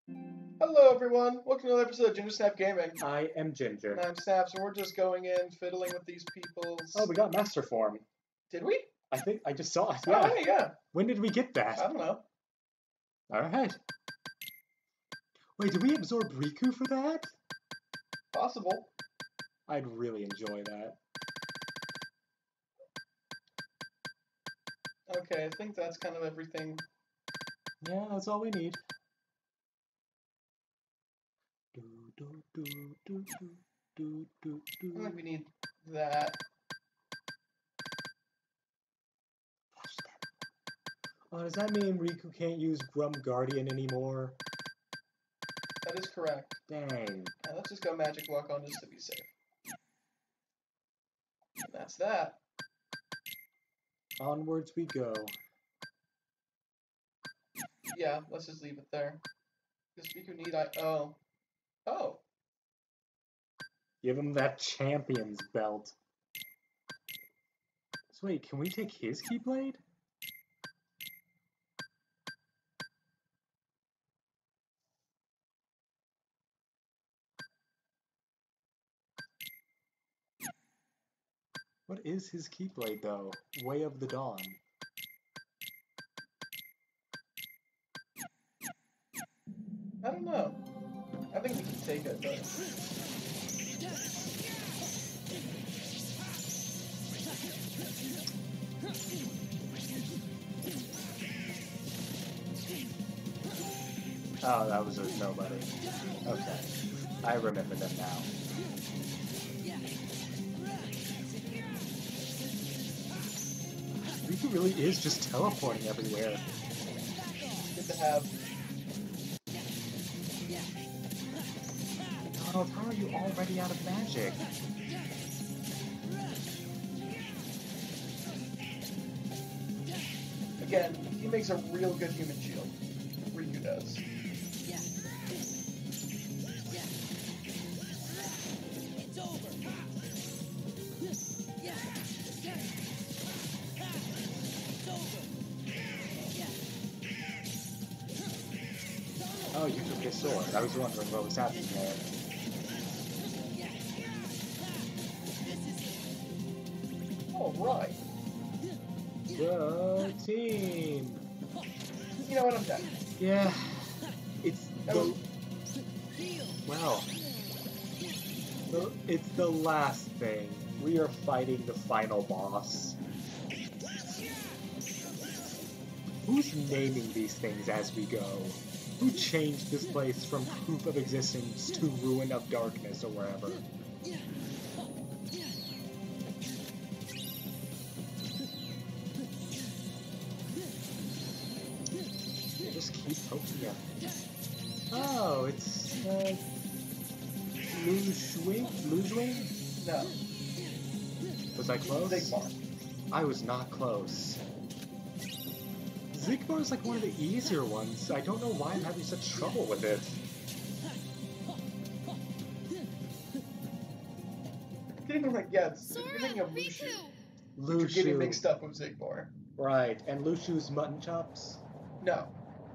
Hello everyone, welcome to another episode of Ginger Snap Gaming. I am Ginger. And I'm Snaps, and we're just going in, fiddling with these people's... Oh, we got Master Form. Did we? I think I just saw it, Oh, yeah. hey, yeah. When did we get I that? don't know. Alright. Wait, did we absorb Riku for that? Possible. I'd really enjoy that. Okay, I think that's kind of everything. Yeah, that's all we need. I think we need that. Oh, does that mean Riku can't use Grum Guardian anymore? That is correct. Dang. Now let's just go Magic Lock on just to be safe. And that's that. Onwards we go. Yeah, let's just leave it there. Because Riku need Oh. Oh. Give him that champion's belt. So wait, can we take his Keyblade? What is his Keyblade, though? Way of the Dawn. I don't know. I think we can take it, though. Oh, that was a nobody. Okay. I remember them now. Riku really is just teleporting everywhere. Good to have. Donald, how are you already out of magic? Again, he makes a real good human shield. Riku does. Oh, you took his sword. I was wondering what was happening there. Alright. The team! You know what, I'm done. Yeah. It's That was... Well. It's the last thing. We are fighting the final boss. Who's naming these things as we go? Who changed this place from Proof of Existence to Ruin of Darkness or wherever? Just keep poking him. Oh, it's Lu Shuing? No. Was I close? Zigbar. I was not close. Zigbar is like one of the easier ones. I don't know why I'm having such trouble with it. Yeah, you're thinking of Lushu. You're getting mixed up with Zigbar. Right, and Lushu's mutton chops? No.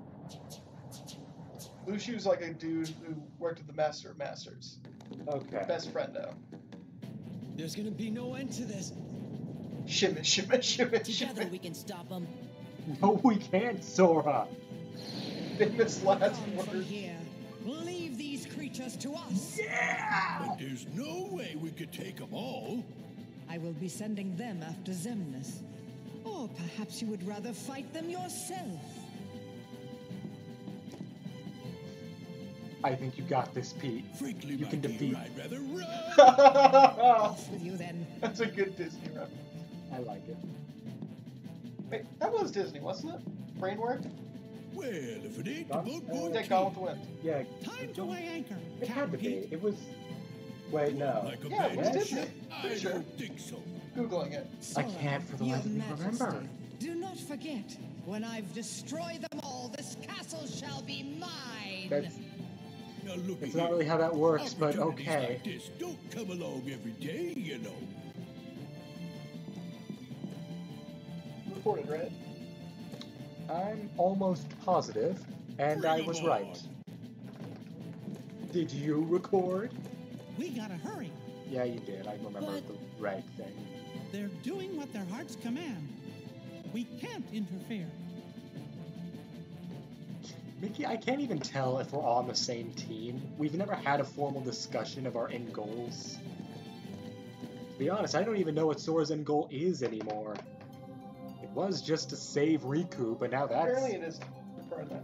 Lushu's like a dude who worked with the Master of Masters. Okay. Best friendo. There's gonna be no end to this. Shimmy, shimmy, shimmy, Together shimmy. we can stop them. No, we can't, Sora! Famous last From words. here, leave these creatures to us. Yeah! But there's no way we could take them all. I will be sending them after Xemnas. Or perhaps you would rather fight them yourself. I think you got this, Pete. Frankly, You my can dear, defeat- I'd rather run. Off with you then. That's a good Disney reference. I like it. Wait, that was Disney, wasn't it? Brainwork? Well, if it ain't the Gone? boat going Yeah, Gone with the Wind. Yeah, Time to weigh anchor. it had to be. It was... Wait, no. like a Yeah, it was bad Disney. ship? I Pretty sure. don't think so. Googling it. I can't for the Your life of me Majesty, remember. do not forget, when I've destroyed them all, this castle shall be mine. That's Now look That's at not really how that works, but Opportunities okay. like this don't come along every day, you know. Reported, right? I'm almost positive, and I was Bring 'em right. on. Did you record? We gotta hurry. Yeah, you did. I remember But- the reg thing. They're doing what their hearts command. We can't interfere. Mickey, I can't even tell if we're on the same team. We've never had a formal discussion of our end goals. To be honest, I don't even know what Sora's end goal is anymore. It was just to save Riku, but now that's... Apparently it is for that.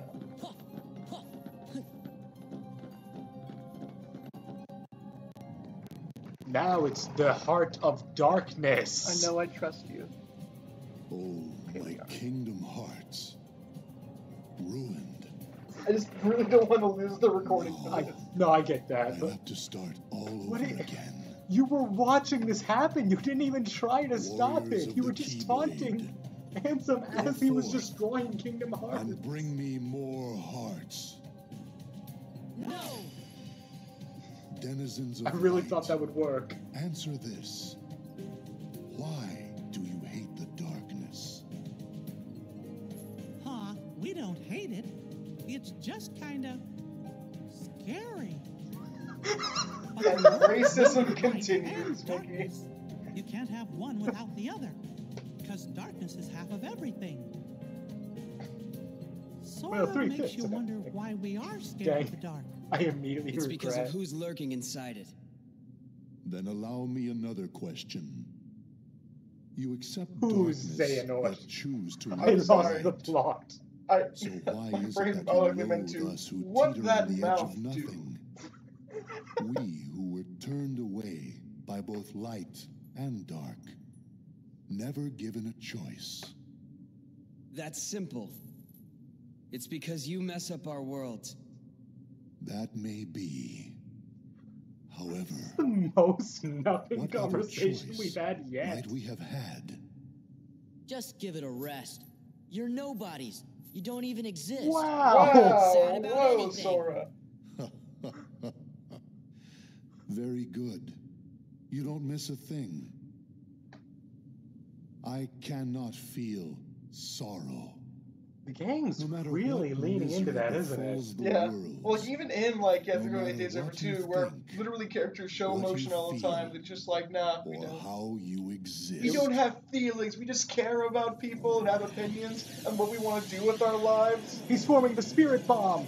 Now it's the Heart of Darkness. I know I trust you. Oh, Here we my are. kingdom hearts. Ruined. I just really don't want to lose the recording. No, I get I that, but have to start all What over do you- again. you were watching this happen. You didn't even try to stop Warriors it. of You the were just Keyblade. taunting Ansem as he was forth destroying Kingdom Hearts. And bring me more hearts. No! Denizens of I really light, thought that would work. answer this. Why do you hate the darkness? Huh? We don't hate it. It's just kinda scary. And racism Light continues, and Mickey. darkness. You can't have one without the other. Because darkness is half of everything. Sort of makes 3/5 you of wonder everything. why we are scared Dang. of the dark. I immediately It's because regret. of who's lurking inside it. Then allow me another question. You accept Who's darkness, Xehanort? but choose to I I'm live sorry. lost the light. plot. So why my is brain it that you automatically went loathe to us who what teeter that on the edge mouth of do? nothing? We who were turned away by both light and dark, never given a choice. That's simple. It's because you mess up our world. That may be. However, The most nothing what other conversation choice we've had yet. might we have had? Just give it a rest. You're nobodies. You don't even exist. Wow. Wow! Sad about Whoa, anything. Sora. Very good. You don't miss a thing. I cannot feel sorrow. The game's No matter really what leaning into misery that, isn't it? befalls the Yeah. world, Well, even in like No the early matter days over what you 2, where think, literally characters show what you emotion all the feel, time, they're just like, nah, we or don't. how you exist. We don't have feelings. We just care about people and have opinions and what we want to do with our lives. He's forming the spirit bomb.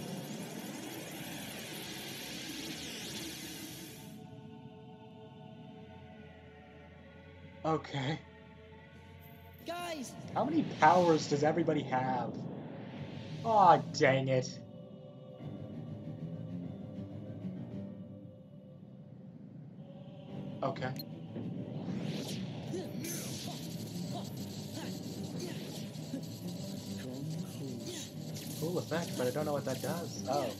Okay. Guys, How many powers does everybody have? Aw, dang it. Okay. Cool effect, but I don't know what that does. Oh.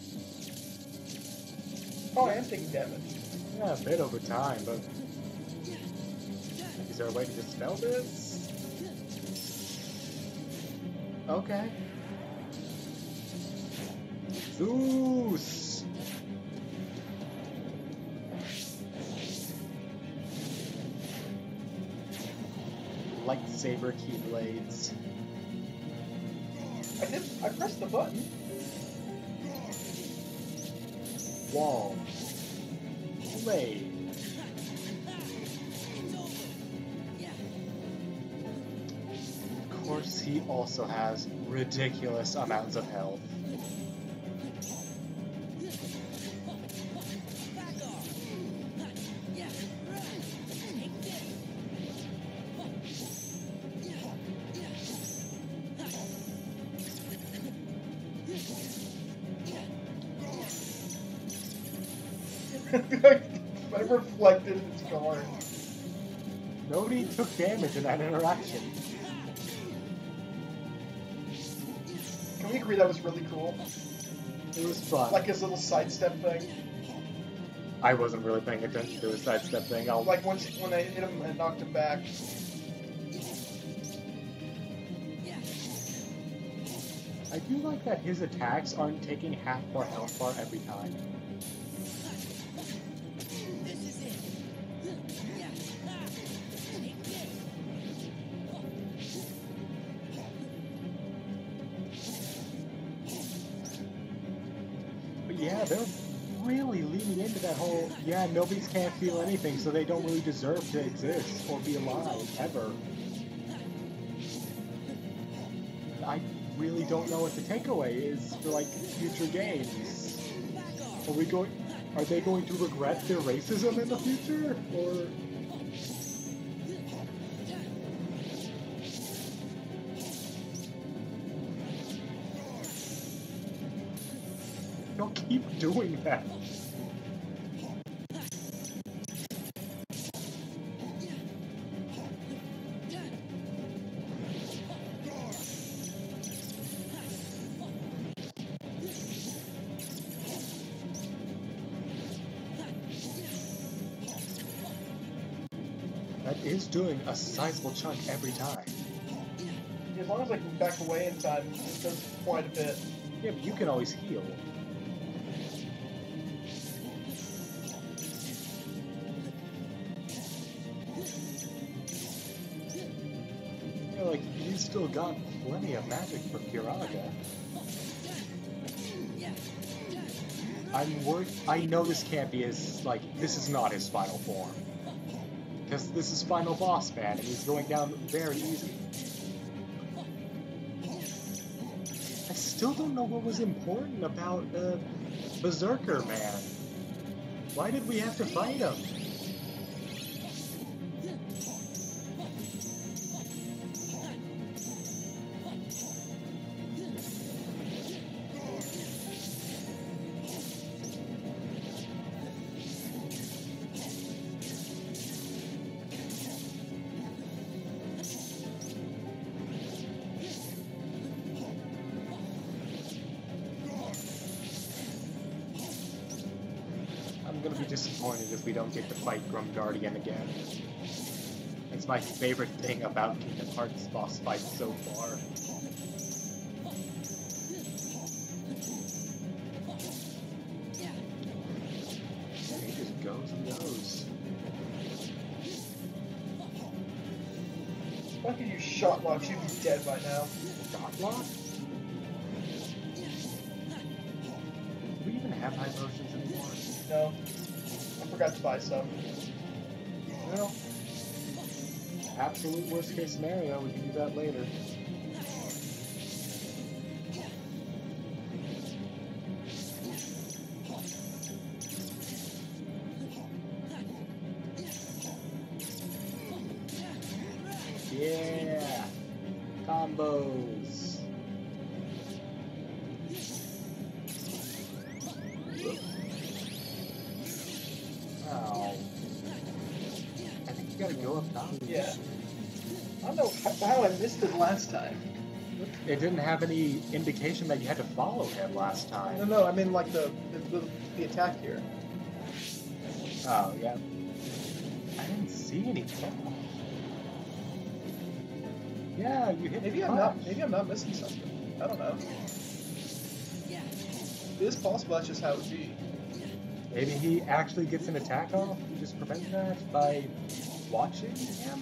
Oh, I am taking damage. Yeah, a bit over time, but... Is there a way to dispel this? Okay. Zeus! Lightsaber keyblades. I pressed the button. Wall. Blade. Of course, he also has ridiculous amounts of health. I reflected its guard. Nobody took damage in that interaction. Can we agree that was really cool? It was fun. Like his little sidestep thing. I wasn't really paying attention to his sidestep thing. I'll Like when I hit him and knocked him back. I do like that his attacks aren't taking half our health bar every time. But yeah, they're really leaning into that whole, yeah, nobody's can't feel anything, so they don't really deserve to exist or be alive, ever. I really don't know what the takeaway is for, like, future games. Are they going to regret their racism in the future? Or... Don't keep doing that. That is doing a sizable chunk every time. As long as I can back away in time, it does quite a bit. Yeah, but you can always heal. Yeah, like, you still got plenty of magic from Kiraga. I'm worried. I know this can't be his, like, this is not his final form. Because this is final boss man, and he's going down very easy. I still don't know what was important about Berserker Man. Why did we have to fight him? I'm gonna be disappointed if we don't get to fight Grumguardian again. It's my favorite thing about Kingdom Hearts boss fights so far. He just goes and goes. If I could use shot lock, she'd be dead by now. Shot lock? Do we even have high potions anymore? No. I forgot to buy some. Well, absolute worst case scenario, we can do that later. Yeah! Combos! Oh. I think you gotta go up top. Yeah. I don't know how I missed it last time. It didn't have any indication that you had to follow him last time. No, I mean like the attack here. Oh, yeah. I didn't see anything. Yeah, you hit Maybe the I'm not missing something. I don't know. It is possible that's just how it would be. Maybe he actually gets an attack off and just prevents that by watching him?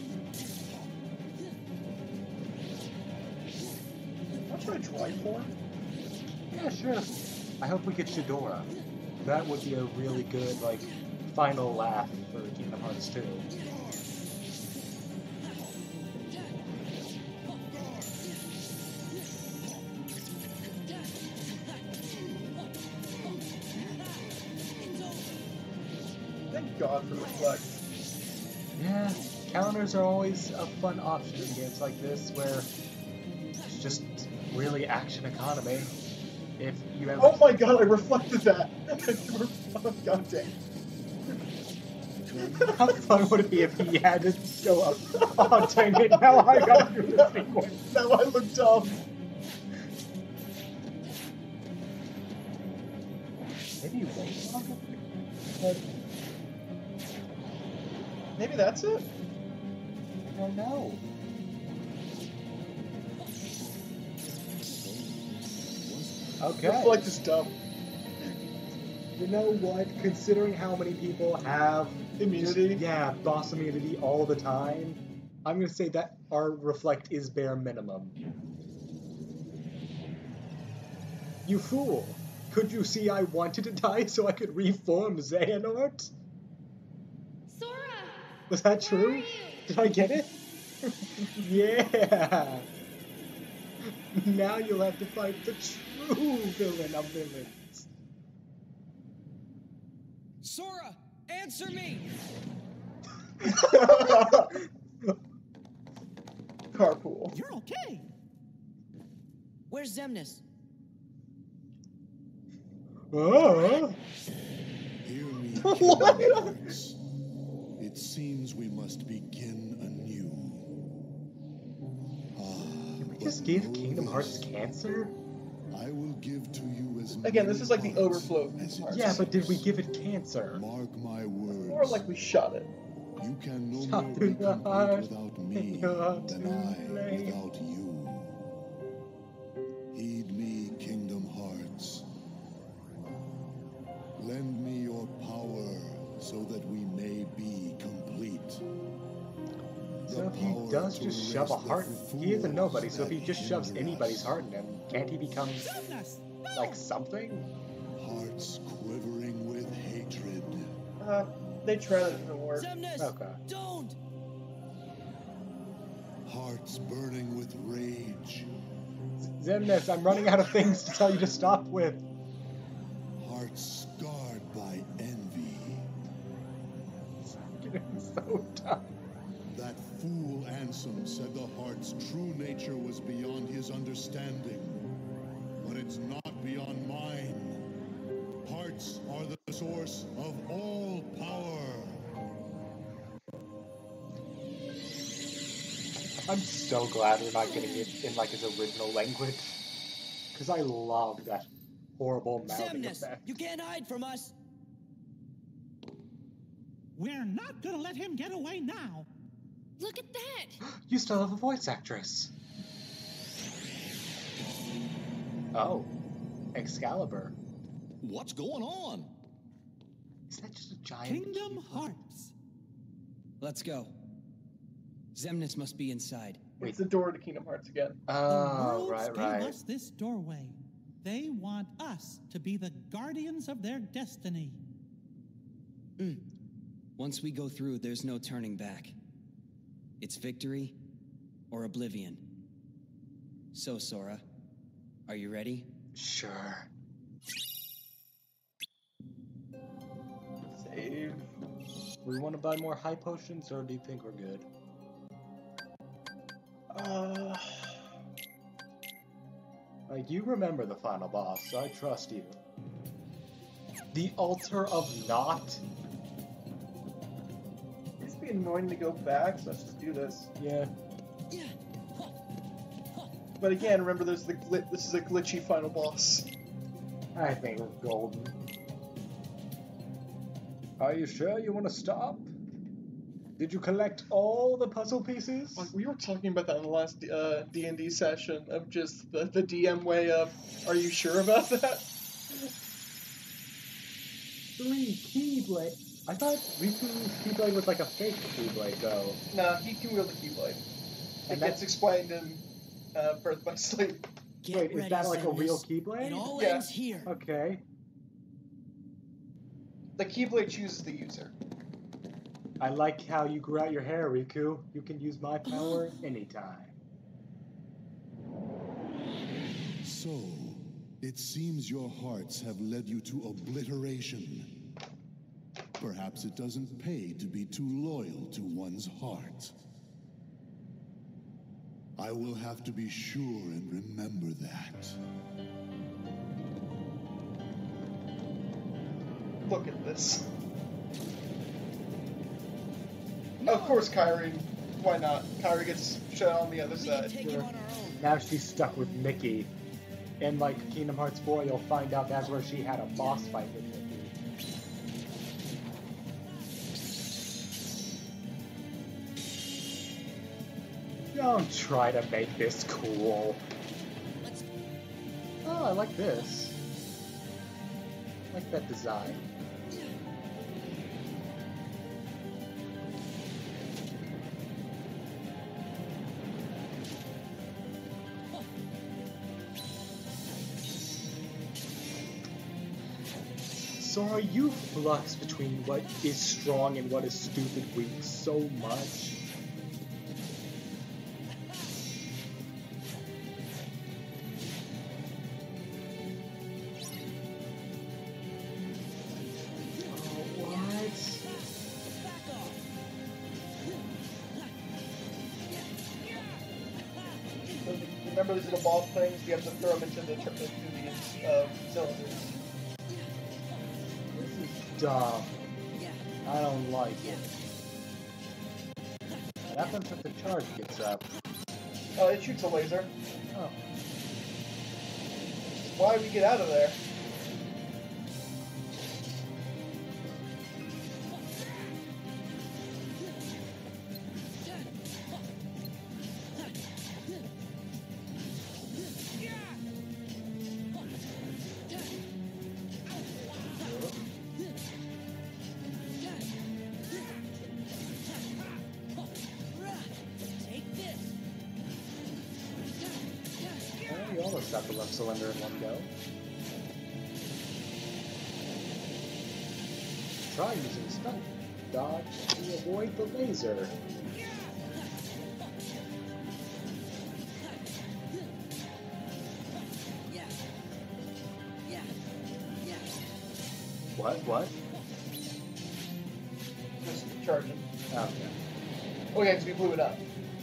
I'll try Drive Form. Yeah, sure. I hope we get Shadora. That would be a really good, like, final laugh for Kingdom Hearts 2. Thank God for Reflect. Yeah, counters are always a fun option in games like this where it's just really action economy. If you have... Oh my God, I reflected that! Oh, God dang. How fun would it be if he had to show up? Oh, dang it, now I gotta do the sequence. Now I look dumb. Maybe wait longer? But maybe that's it? I don't know. Okay. Reflect is dumb. You know what? Considering how many people have Immunity? Yeah, boss immunity all the time, I'm gonna say that our Reflect is bare minimum. You fool! Could you see I wanted to die so I could reform Xehanort? Sora! Was that true? Did I get it? Yeah! Now you'll have to fight the true villain of villains. Sora, answer me! Carpool. You're okay. Where's Xemnas? Oh! Hear me, What? Kingdom Hearts. It seems we must begin anew. Did we But just give know Kingdom Hearts this. cancer? I will give to you as Again, this many is like the hearts overflow of as it Hearts. Yeah, but did we give it cancer? Mark my words. More like we shot it. You can no Shot more through be the complete heart, without me you're too than I late. without you. Heed me, Kingdom Hearts. Lend me your power so that we may be complete. So if he does just shove a heart, he is a nobody, so if he just shoves anybody's heart in him, can't he become, Xemnas! No! like, something? Hearts quivering with hatred. They tried it, it didn't work. Xemnas! Okay. Don't! Hearts burning with rage. Xemnas, I'm running out of things to tell you to stop with. Hearts scarred by envy. Getting so dumb. That fool Ansem said the heart's true nature was beyond his understanding. But it's not beyond mine. Hearts are the source of all power. I'm so glad we're not getting it in, like, his original language. Because I love that horrible mouthing Xemnas, effect. you can't hide from us! We're not gonna let him get away now. Look at that! You still have a voice actress. Oh. Excalibur. What's going on? Is that just a giant... Kingdom Hearts. Let's go. Xemnas must be inside. It's the door to Kingdom Hearts again. The Oh, worlds right. gave us this doorway. They want us to be the guardians of their destiny. Once we go through, there's no turning back. It's victory or oblivion. So, Sora, are you ready? Sure. Save. We want to buy more high potions, or do you think we're good? Like, you remember the final boss, so I trust you. The Altar of Naught? It's be annoying to go back, so let's just do this. Yeah. But again, remember, this is a glitchy final boss. I think we're golden. Are you sure you want to stop? Did you collect all the puzzle pieces? Like, we were talking about that in the last D&D session, of just the DM way of, are you sure about that? 3 Keyblade. I thought Riku's Keyblade was like a fake Keyblade, though. No, he can wield the Keyblade. It And gets explained in Birth by Sleep. Get Wait, is ready, that like a Xemnas. real Keyblade? It all Yeah. ends here. Okay. The Keyblade chooses the user. I like how you grew out your hair, Riku. You can use my power anytime. So, it seems your hearts have led you to obliteration. Perhaps it doesn't pay to be too loyal to one's heart. I will have to be sure and remember that. Look at this. Of course, Kyrie. Why not? Kyrie gets shot on the other We can side. take him on our own. Now she's stuck with Mickey. In like Kingdom Hearts 4, you'll find out that's where she had a boss fight with Mickey. Don't try to make this cool. Let's Oh, I like this. I like that design. Sora, you flux between what is strong and what is stupid weak so much. Remember these little ball things? You have to throw them into these cylinders. This is dumb. I don't like it. What happens if the charge gets up? Oh, it shoots a laser. Oh. Why do we get out of there? You almost got the left cylinder in one go. Try using stunt dodge to avoid the laser. What? Just charging. Oh, okay. Oh yeah, because we blew it up.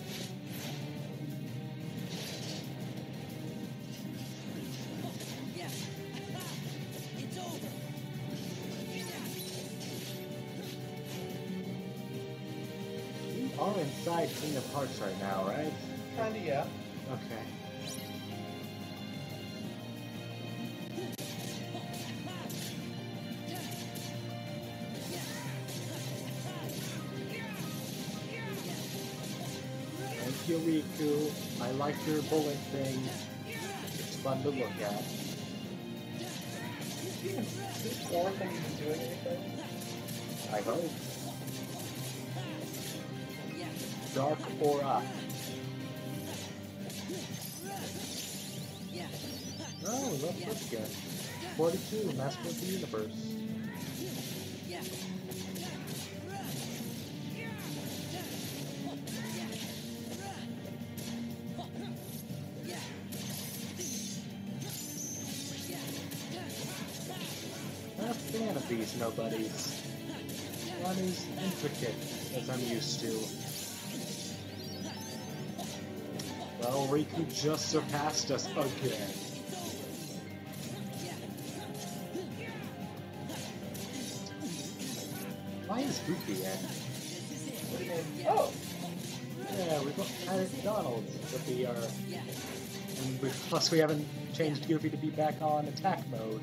We are inside King of Hearts right now, right? Kinda, yeah. Okay. Thank you, Riku. I like your bullet thing. It's fun to look at. Is Forth even doing anything? I hope. Dark Aura. Oh, we left this again. 42, Master of the Universe. Not a fan of these nobodies. Not as intricate as I'm used to. Well, Riku just surpassed us again. Why is Goofy in? What do you mean? Oh! Yeah, we both had it Donald's, but we are... And plus we haven't changed Goofy to be back on attack mode.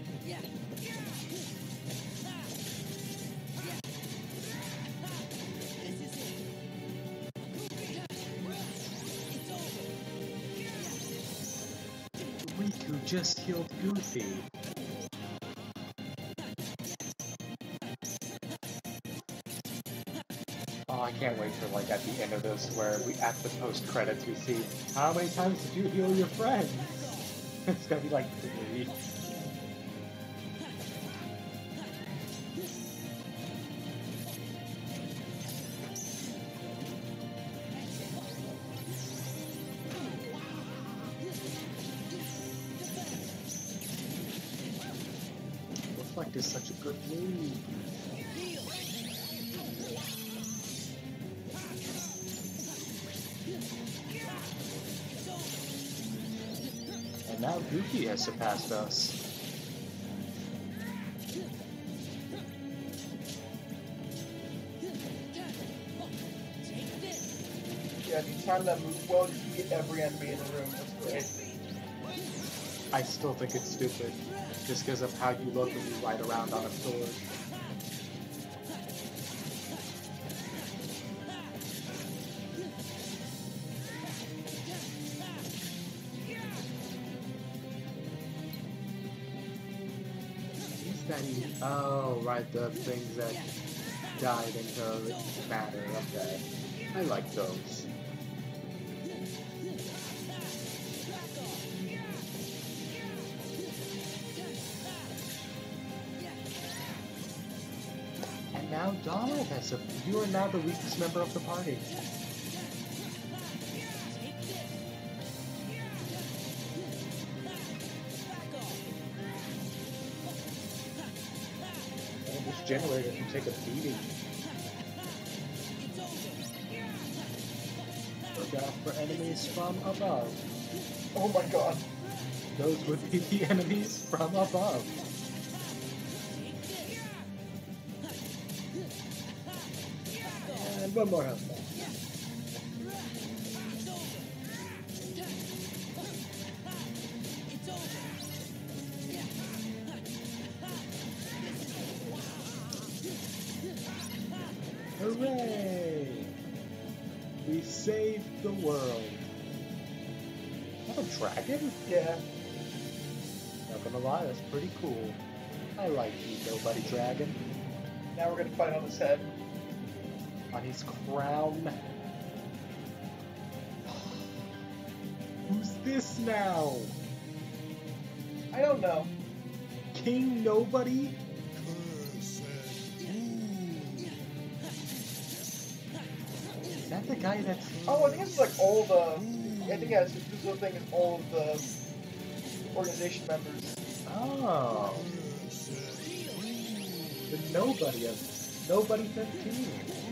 Riku just killed Goofy. Oh, I can't wait for like at the end of this where we at the post credits we see how many times did you heal your friend? It's gonna be like 3. Reflect is such a good move. And now Goofy has surpassed us. Yeah, if you time that move well, you can get every enemy in the room. That's great. I still think it's stupid, just because of how you look when you ride around on a sword. Oh, right, the things that died into matter, okay. I like those. now Dominus. You are now the weakest member of the party. And this generator can take a beating. Look out for enemies from above. Oh my god. Those would be the enemies from above. And one more health back. Hooray! We saved the world. Is that a dragon? Yeah. Not gonna lie, that's pretty cool. I like you, Nobody Dragon. Now we're gonna fight on his head. On his crown. Who's this now? I don't know. King Nobody? Is that the guy that's... Oh, I think it's like all the... I think yeah, this whole thing is all of the organization members. Oh. The Nobody of Nobody 15.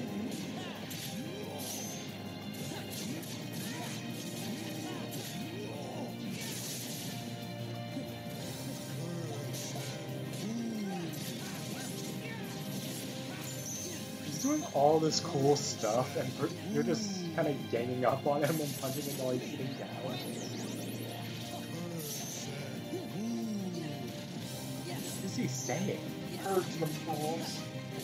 He's doing all this cool stuff, and you're just kind of ganging up on him and punching him while he's sitting down. What is he saying? Herds them fools.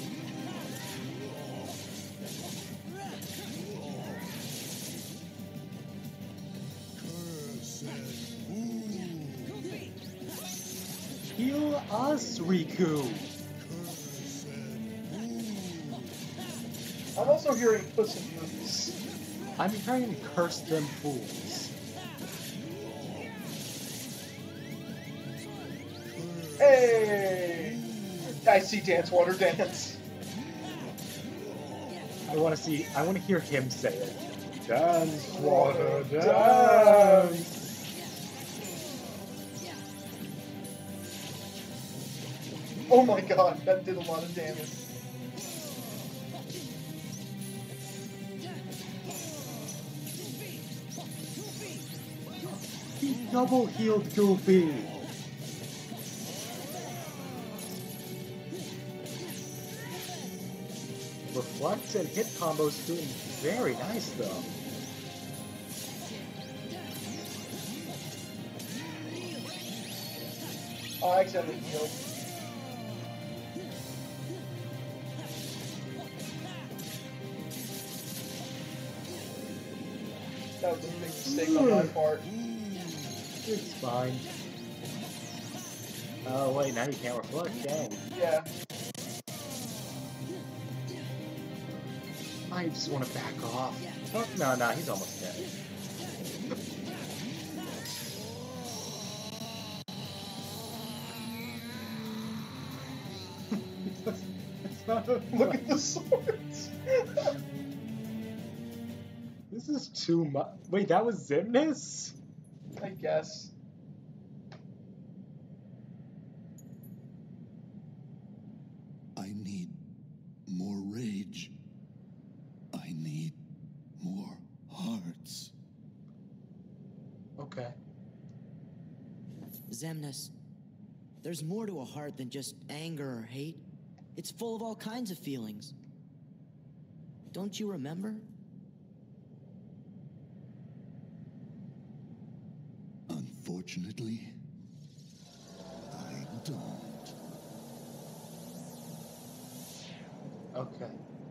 Heal us, Riku! I'm also hearing Puss in Boots. I'm hearing curse them fools. Hey! I see Dance Water Dance. I want to hear him say it. Dance, water, dance! Oh my god, that did a lot of damage. He double healed Goofy! Reflects and hit combos doing very nice though. Oh, I accidentally healed. That was a big mistake on my part. It's fine. Oh wait, now you can't reflect, dang. Yeah. I just want to back off. Oh, no, he's almost dead. Look at the swords! This is too much. Wait, that was Xemnas? I guess. I need more rage. I need more hearts. Okay. Xemnas, there's more to a heart than just anger or hate. It's full of all kinds of feelings. Don't you remember? Unfortunately, I don't. Okay.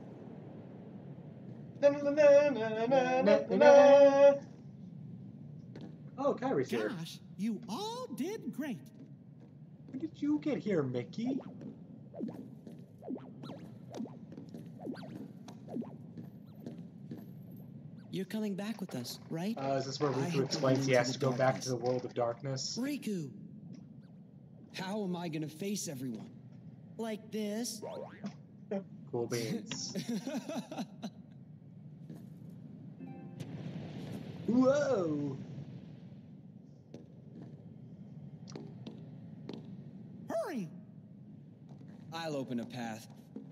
Oh, Kyrie's here. Gosh, you all did great. When did you get here, Mickey? You're coming back with us, right? Is this where I Riku have to explains lead he into has the to go back darkness. to the world of darkness? Riku, How am I gonna face everyone? like this. Cool beans. Whoa! Hurry! I'll open a path.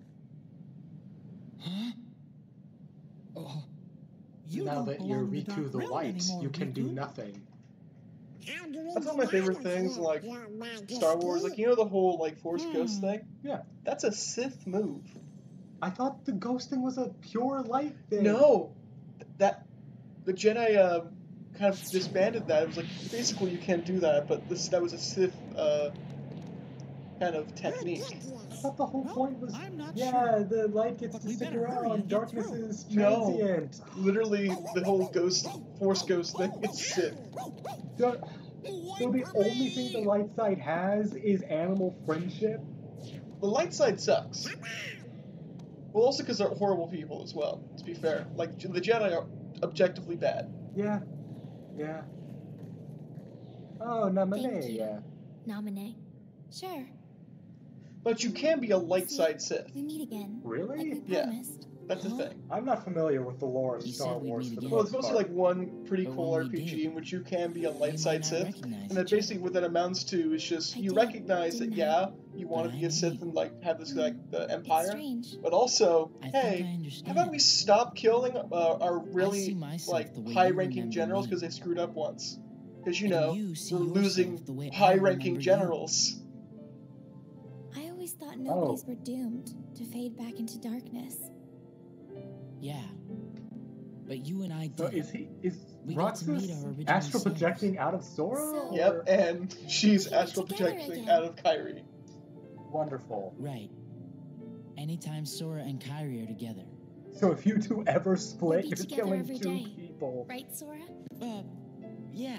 Huh? Oh, You Now don't that belong you're in the Riku Dark the Realm Light, anymore, you can do Riku. nothing. That's one of my favorite things, like Star Wars. Like, you know the whole like Force Ghost thing? Yeah. That's a Sith move. I thought the ghost thing was a pure light thing. No, that the Jedi kind of disbanded that. It was like basically you can't do that, but that was a Sith kind of technique. I thought the whole Well, point was, I'm not yeah, sure. the light gets But to we stick better hurry around, and get darkness through. is No. transient. Literally, the whole Force Ghost thing, it's Sith. So the only thing the light side has is animal friendship? The light side sucks. Well, also because they're horrible people as well, to be fair. Like, the Jedi are objectively bad. Yeah. Yeah. Oh, Namane, Thank you. yeah. Nominate. Sure. But you can be a light side Sith. We meet again. Really? Like we Yeah. promised. That's the thing. I'm not familiar with the lore of You Star said we'd Wars meet for the again. Well, most there's mostly part. like one pretty But cool when we RPG did, in which you can be a we light might side not Sith. recognize And then each other. basically what that amounts to is just I you did, recognize that, didn't I? yeah, you want But to be I a Sith knew. and like have this like the It's Empire. strange. But also, I think I hey, how understand. about we stop killing our see really myself like the way you high-ranking remember generals me. because they screwed up once? Because you And know you see we're yourself losing the way I high-ranking remember you. generals. I always thought nobodies were doomed to fade back into darkness. Yeah. But you and I did. So is We got to meet our Roxas original astral selves. projecting out of Sora? So- Yep, and she's Get it astral together projecting again. out of Kyrie. Wonderful. Right. Anytime Sora and Kyrie are together. So if you two ever split, be you're together killing every two day. people. Right, Sora? Yeah.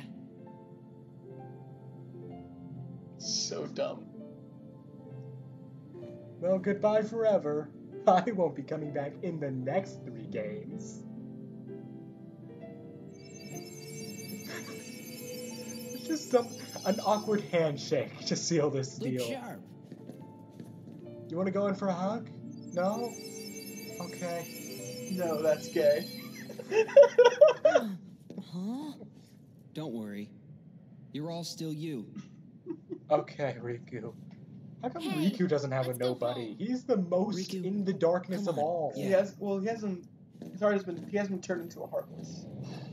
So dumb. Well, goodbye forever. I won't be coming back in the next 3 games. It's just an awkward handshake to seal this Look deal. sharp. You want to go in for a hug? No? Okay. No, that's gay. Huh? Don't worry. You're all still you. Okay, Riku. How come Hey, Riku doesn't have a let's go nobody? home. He's the most Riku, in the darkness come of on. all. He Yeah. hasn't. His heart has been. He hasn't been turned into a heartless.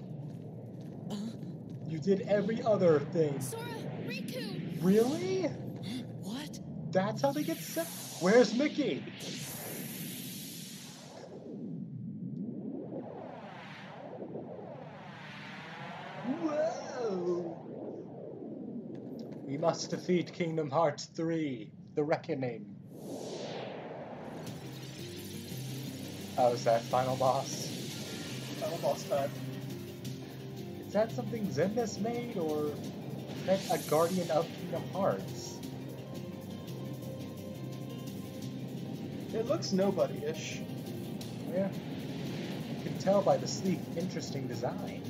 You did every other thing. Sora! Riku! Really? What? That's how they get set? Where's Mickey? Whoa! We must defeat Kingdom Hearts 3, The Reckoning. How's that final boss? Final boss time. Is that something Xemnas made, or is that a guardian of Kingdom Hearts? It looks nobody-ish. Yeah. You can tell by the sleek, interesting design.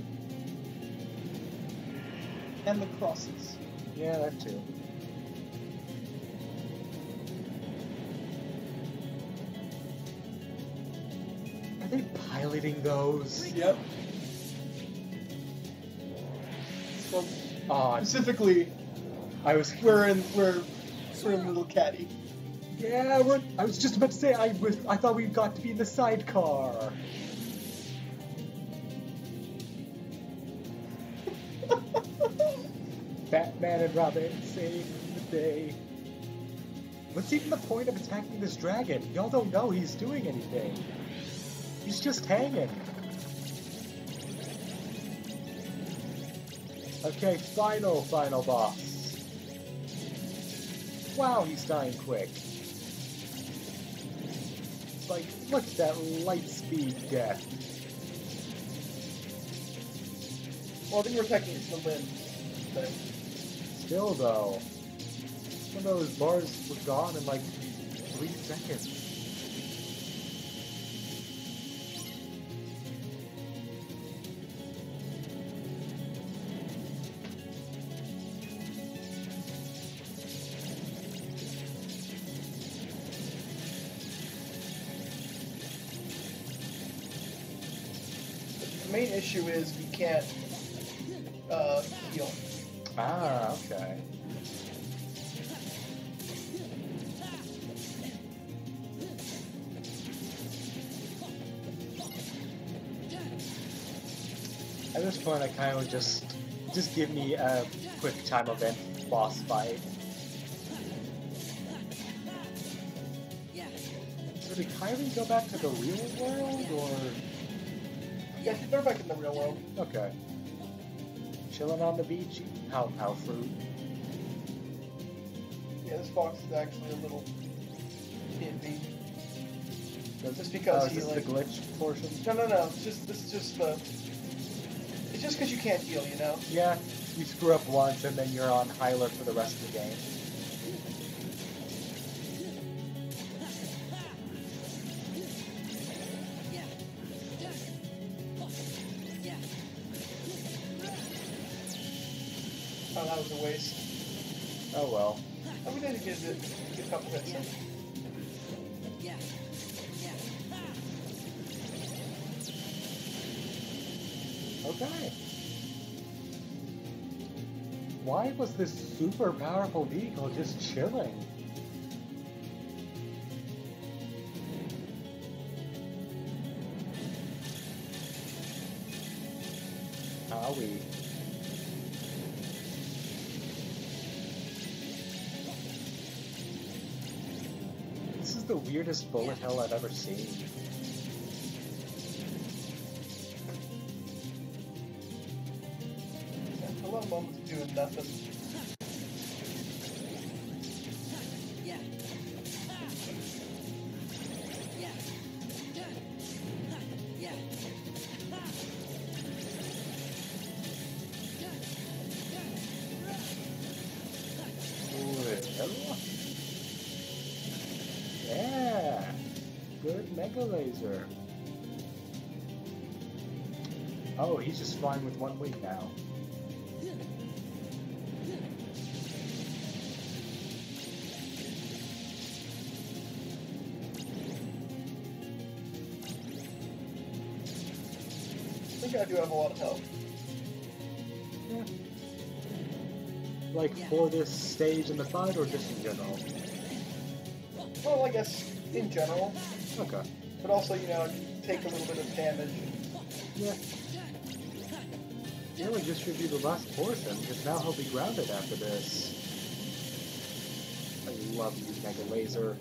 And the crosses. Yeah, that too. Are they piloting those? Yep. Well, Oh, specifically, I was. we're in Little Caddy. Yeah, I was just about to say I thought we got to be in the sidecar. Batman and Robin save the day. What's even the point of attacking this dragon? Y'all don't know he's doing anything. He's just hanging. Okay, final boss. Wow, he's dying quick. It's like, look at that light speed death. Well, I think we're attacking the limb thing. Still though, some of those bars were gone in like 3 seconds. The main issue is we can't heal. Ah, okay. At this point, I kind of just give me a quick time event boss fight. So did Kyrie go back to the real world, or? Yeah, they're back in the real world. Okay. Chilling on the beach, eating pow fruit. Yeah, this fox is actually a little envy. Just because is this the glitch portion? No. It's just it's just because you can't heal, you know? Yeah, you screw up once and then you're on high alert for the rest of the game. Oh, that was a waste. Oh well. Oh, we need to get a couple hits in. Okay. Why was this super powerful vehicle just chilling? Owie. This is the weirdest bullet hell I've ever seen. A lot of moments doing nothing. Yeah, good Mega Laser. Oh, he's just flying with one wing now. I think I do have a lot of health. Yeah. Like for this stage in the fight, or just in general? Well, I guess in general. Okay. But also, you know, take a little bit of damage. Yeah. Yeah, we just reviewed the last portion, because now he'll be grounded after this. I love you, Mega Laser.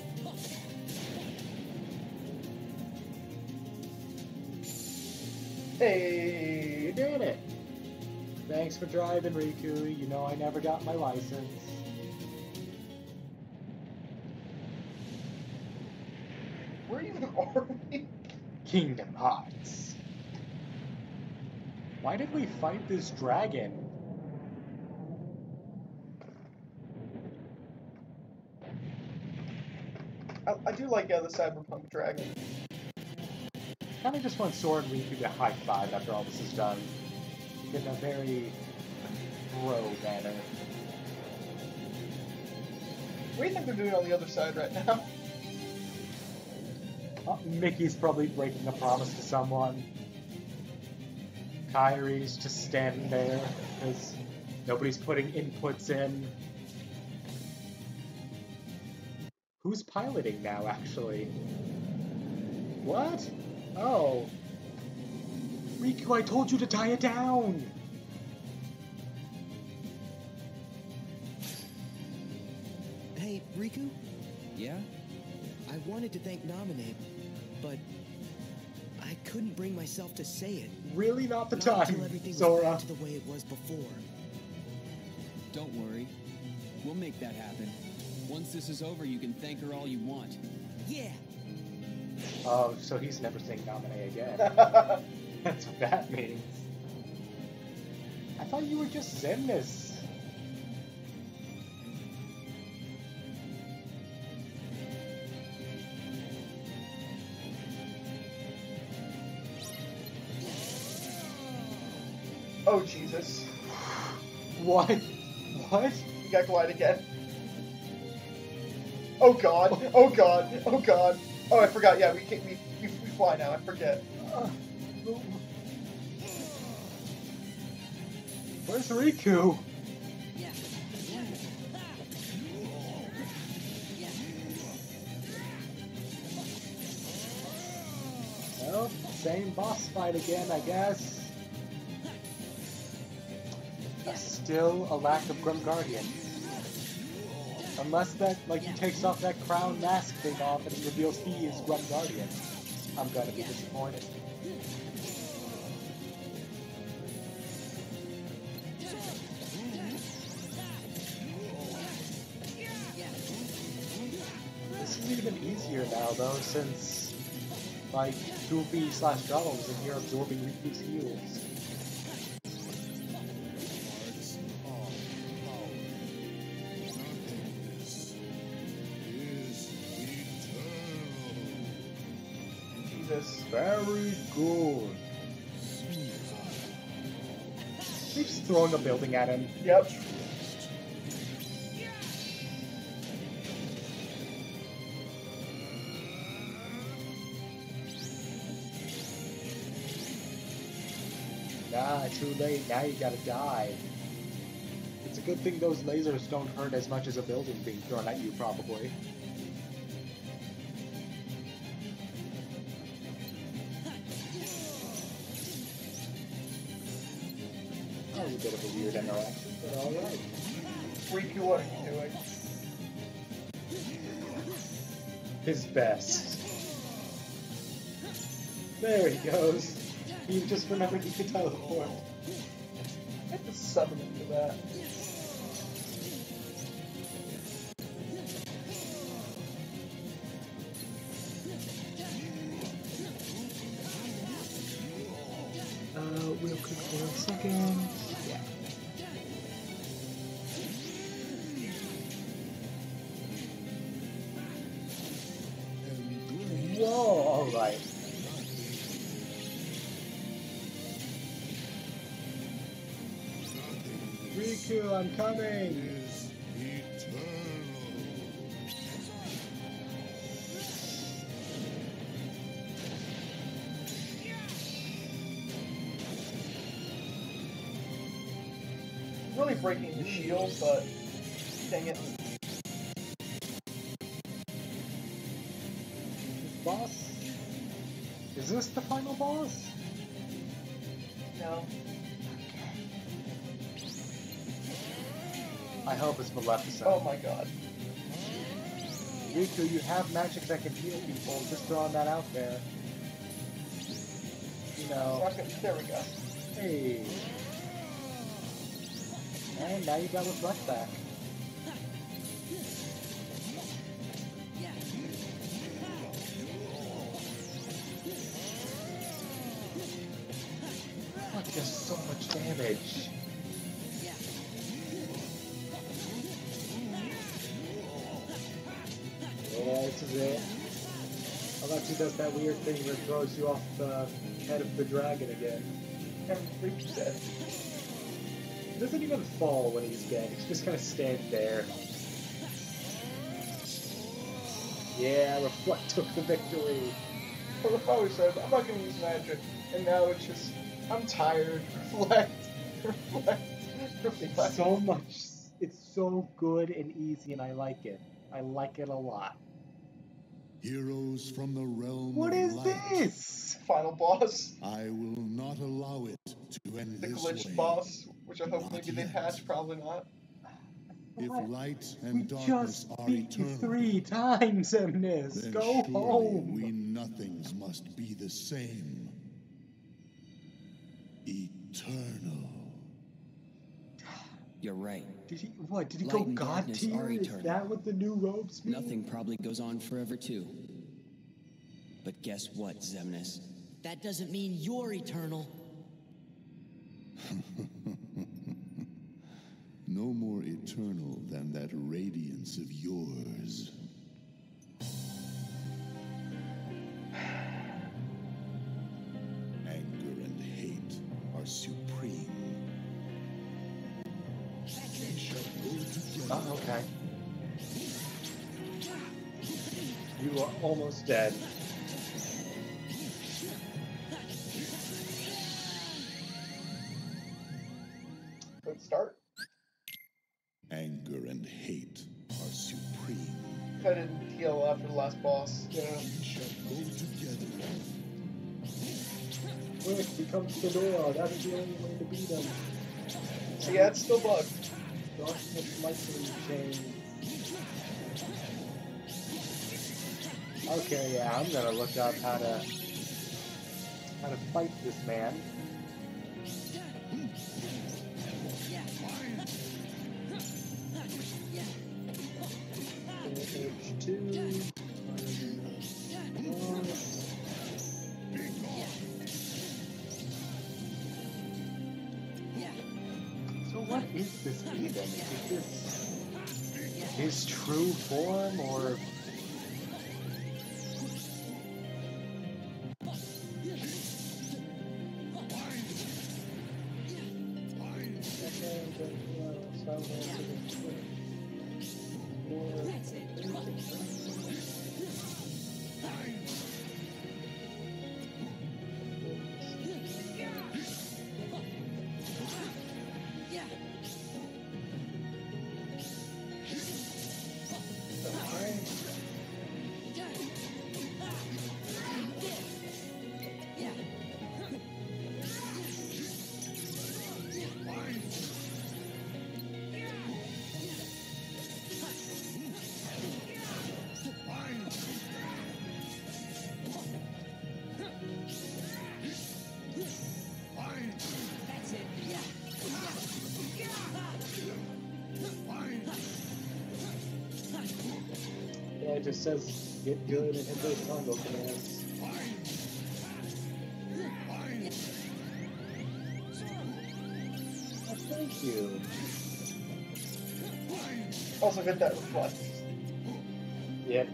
Hey! You did it! Thanks for driving, Riku. You know I never got my license. Where even are we? Kingdom Hearts. Why did we fight this dragon? I do like the Cyberpunk dragon. Kind of just want Sora and Riku to high five after all this is done. In a very pro manner. What do you think they're doing on the other side right now? Mickey's probably breaking a promise to someone. Kyrie's just standing there because nobody's putting inputs in. Who's piloting now, actually? What? Oh. Riku, I told you to tie it down! Hey, Riku? Yeah? I wanted to thank Naminé, but I couldn't bring myself to say it. Really not the Not time, until everything was Sora. back to the way it was before. Don't worry. We'll make that happen. Once this is over, you can thank her all you want. Yeah. Oh, so he's never saying Naminé again. That's what that means. I thought you were just Xemnas. Oh, Jesus. What? What? You got glide again. Oh god, oh god, oh god. Oh, I forgot, yeah, we fly now, I forget. Where's Riku? Well, same boss fight again, I guess. Still a lack of Grim Guardian. Unless that, like, he takes off that crown mask thing off and reveals he is Grim Guardian. I'm gonna be disappointed. This is even easier now, though, since, like, Goofy/Donald is in here absorbing Riku's heals. Very good. Keeps throwing a building at him. Yep. Nah, too late. Now you gotta die. It's a good thing those lasers don't hurt as much as a building being thrown at you, probably. That was a bit of a weird interaction, but alright. Riku, what are you doing? His best. There he goes. He just remembered he could teleport. I have to summon him to that. Real quick for a second. Yeah. Whoa, alright. Riku, I'm coming! Really breaking the shield, but dang it. Boss? Is this the final boss? No. I hope it's Maleficent. Oh my god. Riku, you have magic that can heal people. Just throwing that out there. You know. There we go. Hey. And now you got Reflect back. Fuck, does so much damage. Yeah, this is it. Alexi does that weird thing where it throws you off the head of the dragon again. And Riku's dead. He doesn't even fall when he's dead. He's just kind of stand there. Yeah, Reflect took the victory. Well, I always said, I'm not going to use magic. And now it's just, I'm tired. Reflect. Reflect. Reflect. It's so much. It's so good and easy, and I like it. I like it a lot. Heroes from the realm What of is light. this? Final boss. I will not allow it to end The this glitched way. boss, which I hope Not maybe they yet. patch, probably not. If light We and darkness just are beat you eternal, 3 times, Emnis. then Go surely home. we nothings must be the same. Eternal. You're right. Did he go Light and God darkness tier? are Is eternal. that what the new robes mean? Nothing probably goes on forever, too. But guess what, Xemnas? That doesn't mean you're eternal. No more eternal than that radiance of yours. Anger and hate are supreme. We shall go together. Oh, okay. You are almost dead. kill after the last boss. Yeah. We shall go together. Quick, become Fedora. That is the only way to beat him. So yeah, it's still bugged. Darkness lightning chain. Okay, yeah, I'm gonna look up how to fight this man. H2. So what is this even? Is this his true form, or... Yeah, it just says get good and hit those combo commands. Oh, thank you. Also get that reflect. Yep.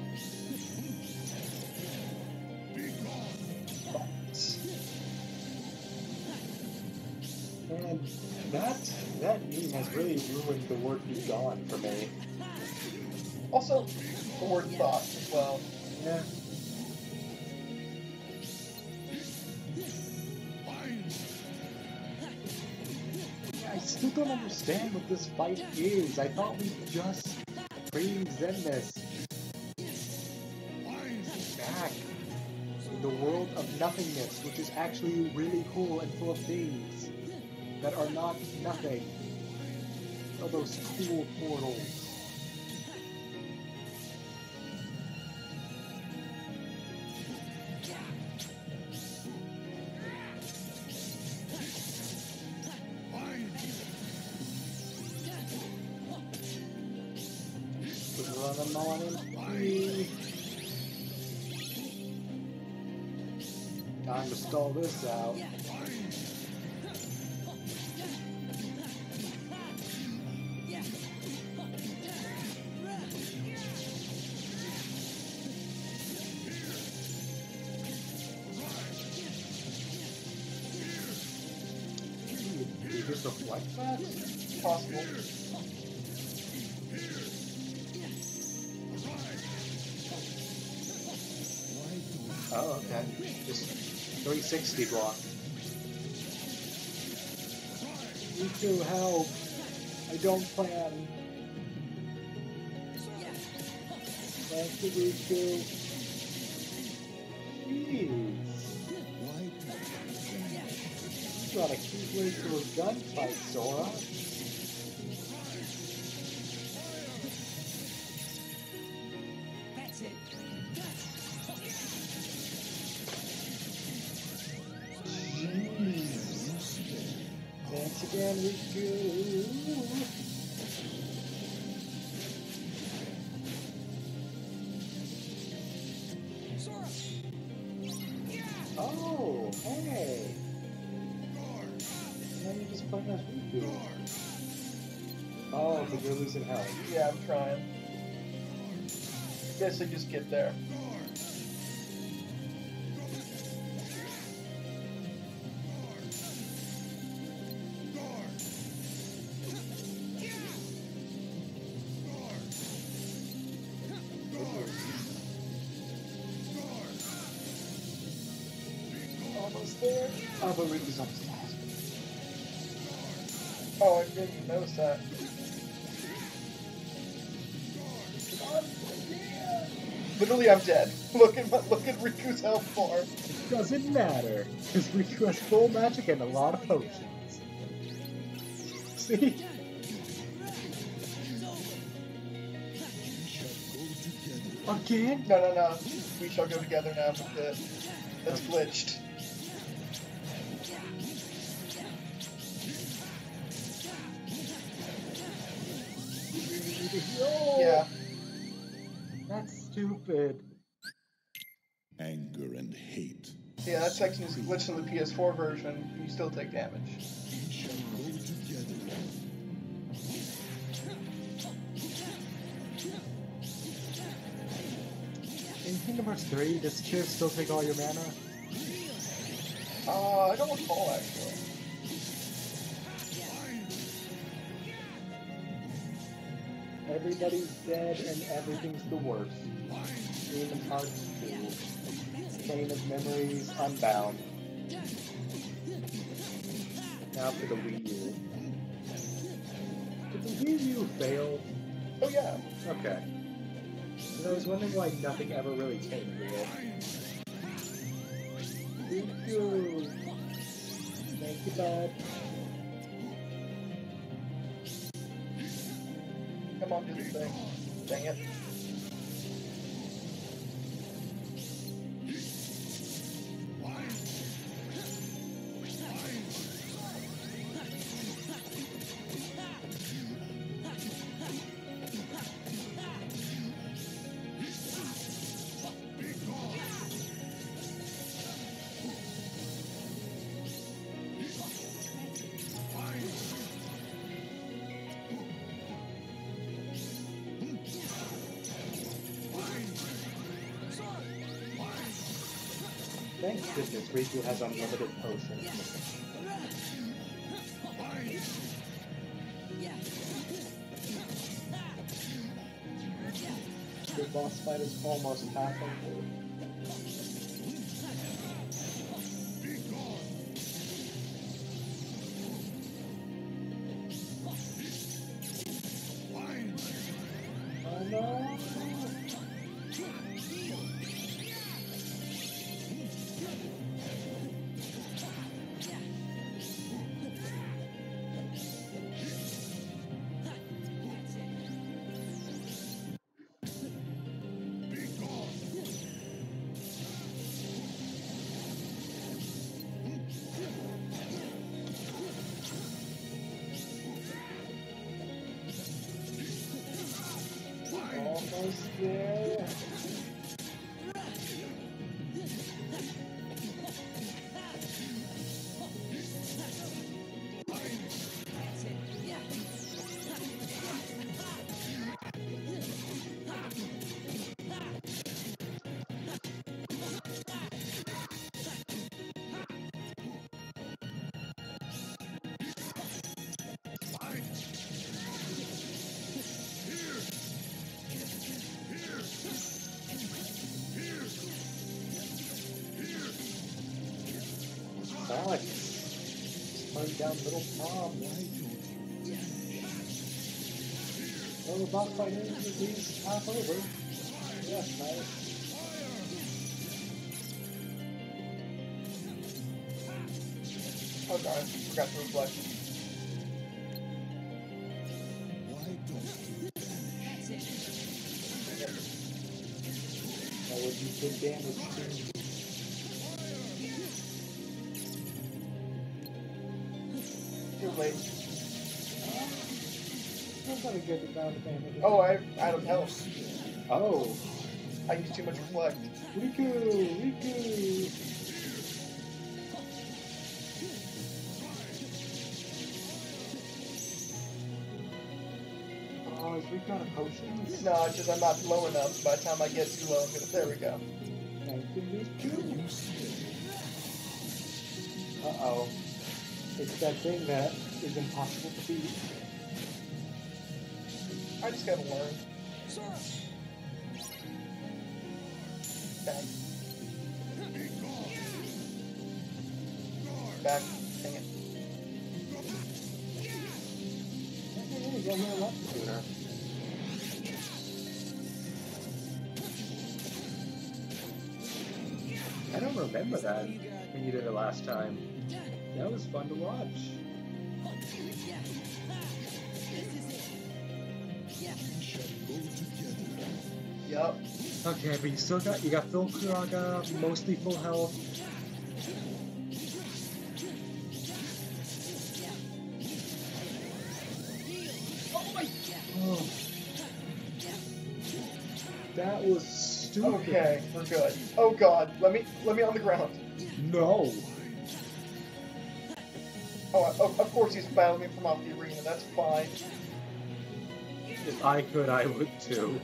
And that meme has really ruined the word "be gone" for me. Also, the word thought as well. Yeah. I still don't understand what this fight is. I thought we just freed Xemnas back in the world of nothingness, which is actually really cool and full of things that are not nothing. All those cool portals. Running on in. Time to stall this out. Did you just deflect that? Possible. Oh, okay. Just 360 block. Riku, help! I don't plan. Thank you, Riku. Jeez. You got a cute way to a gunfight, Sora. Once again, Riku. Oh, hey. Now you're just playing as Riku. Oh, but you're losing health. Yeah, I'm trying. Guess I just get there. Almost there. Oh, but Riku's upstairs. Oh, I didn't even notice that. Come on, yeah. Literally, I'm dead. Look at Riku's health bar. It doesn't matter, because Riku has full magic and a lot of potions. See? Again? No. We shall go together now. That's glitched. Yeah. That's stupid. Anger and hate. Yeah, that section is glitched in the PS4 version. You still take damage. We shall go together. In Kingdom Hearts 3, does Tear still take all your mana? I don't recall actually. Everybody's dead and everything's the worst. Kingdom Hearts 2. Chain of Memories Unbound. Now for the Wii U. Did the Wii U fail? Oh yeah. Okay. And I was wondering why nothing ever really came real. Thank you. Thank you, bud. Come on, do this thing. Dang it. Thank goodness Riku has unlimited potions. The boss fight is almost half over. Oh no! Almost there. Nice. Turn down Little Tom. Well, the boss fight is at least half over. Yes, nice. Oh darn, forgot to reflect. That would be big damage too. Too late. That's not a good amount of damage. Oh, I'm out of health. Oh. I used too much reflect. Riku! Oh, is Riku out of potions? No, it's just I'm not low enough. By the time I get too low, I'm gonna. There we go. Uh-oh. It's that thing that is impossible to beat. I just gotta learn. Back. Back. Dang it. I don't remember that when you did it last time. That was fun to watch. Yup. Okay, but you got Phil Kuraga, mostly full health. Oh. That was stupid. Okay, we're good. Oh god, let me on the ground. No. Oh, of course he's battling me from off the arena, that's fine. If I could, I would too.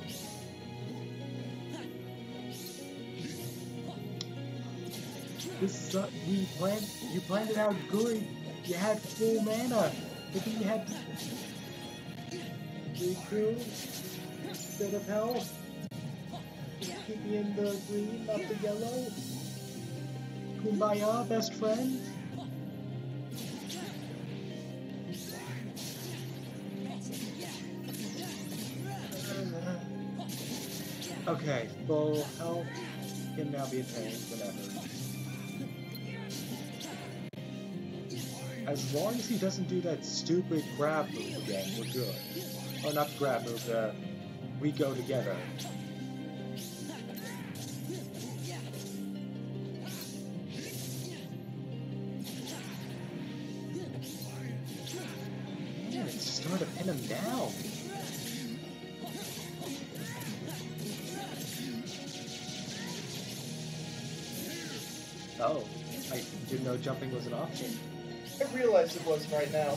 This is you planned it out good. You had full mana, but then you had Riku, bit of health. Keep me in the green, not the yellow. Kumbaya, best friend. Okay, full health can now be attained whenever. As long as he doesn't do that stupid grab move again, we're good. Oh, not the grab move, the we go together. Man, it's starting to pin him down. Oh, I didn't know jumping was an option. I realized it was right now.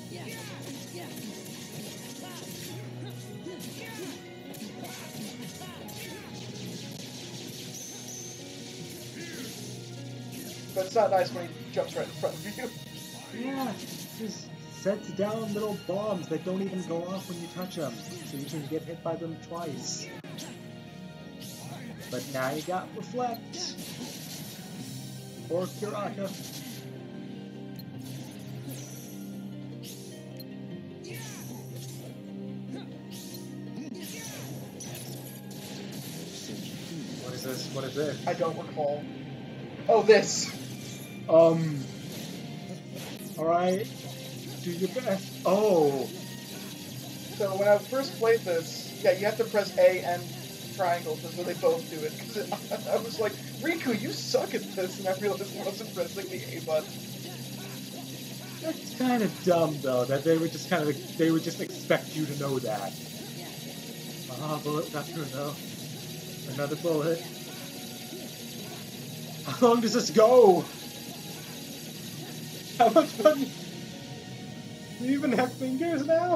But it's not nice when he jumps right in front of you. Yeah, just sets down little bombs that don't even go off when you touch them, so you can get hit by them twice. But now you got Reflect. Or Kuraka. What is this? What is this? I don't recall. Oh, this! Alright. Do your best. Oh! So when I first played this, yeah, you have to press A and triangle, because they both do it. Because I was like, Riku, you suck at this, and I realized I wasn't pressing the A button. That's kind of dumb, though, that they would just expect you to know that. Ah, bullet got through, though. Another bullet. How long does this go? How much fun? Do you even have fingers now?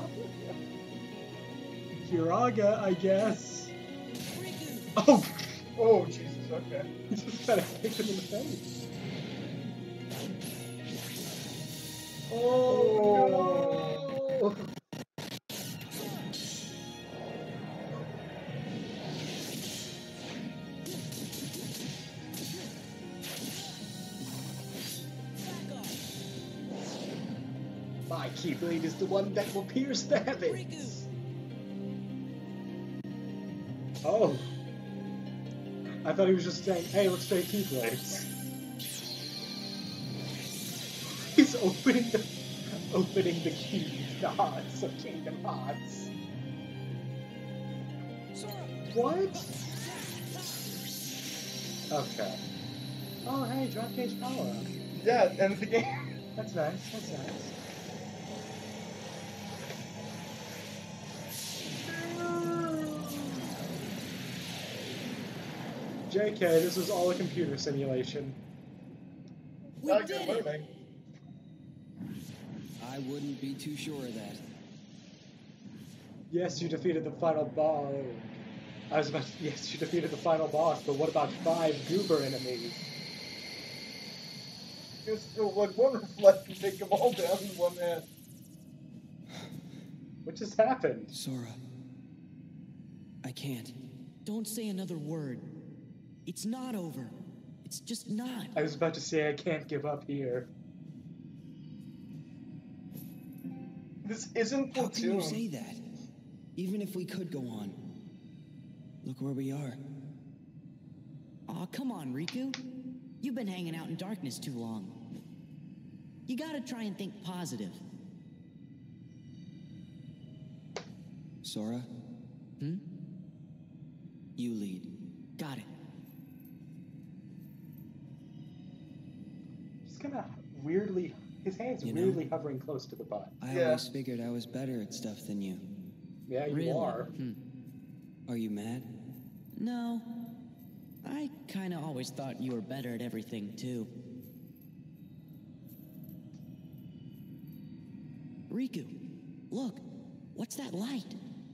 Kuraga, I guess. Oh! Oh, Jesus, okay. He just kind of kicked him in the face. Oh! No. My Keyblade is the one that will pierce the heavens. Oh. I thought he was just saying, hey, let's trade Keyblades. He's opening the keys, the hearts of Kingdom Hearts. What? Okay. Oh, hey, drop cage power up. Yeah, end of the game. That's nice, that's nice. JK, this was all a computer simulation. Not good learning. I wouldn't be too sure of that. Yes, you defeated the final boss. Yes, you defeated the final boss, but what about 5 goober enemies? There's still like one reflect and take them all down in one hit. What just happened? Sora. I can't. Don't say another word. It's not over. It's just not. I was about to say I can't give up here. This isn't How can you Platoon. say that? Even if we could go on. Look where we are. Aw, come on, Riku. You've been hanging out in darkness too long. You gotta try and think positive. Sora? You lead. Got it. Just kind of weirdly, his hand's You know, weirdly hovering close to the butt. I always figured I was better at stuff than you. Yeah, you Really? are. Are you mad? No. I kinda always thought you were better at everything, too. Riku, look. What's that light?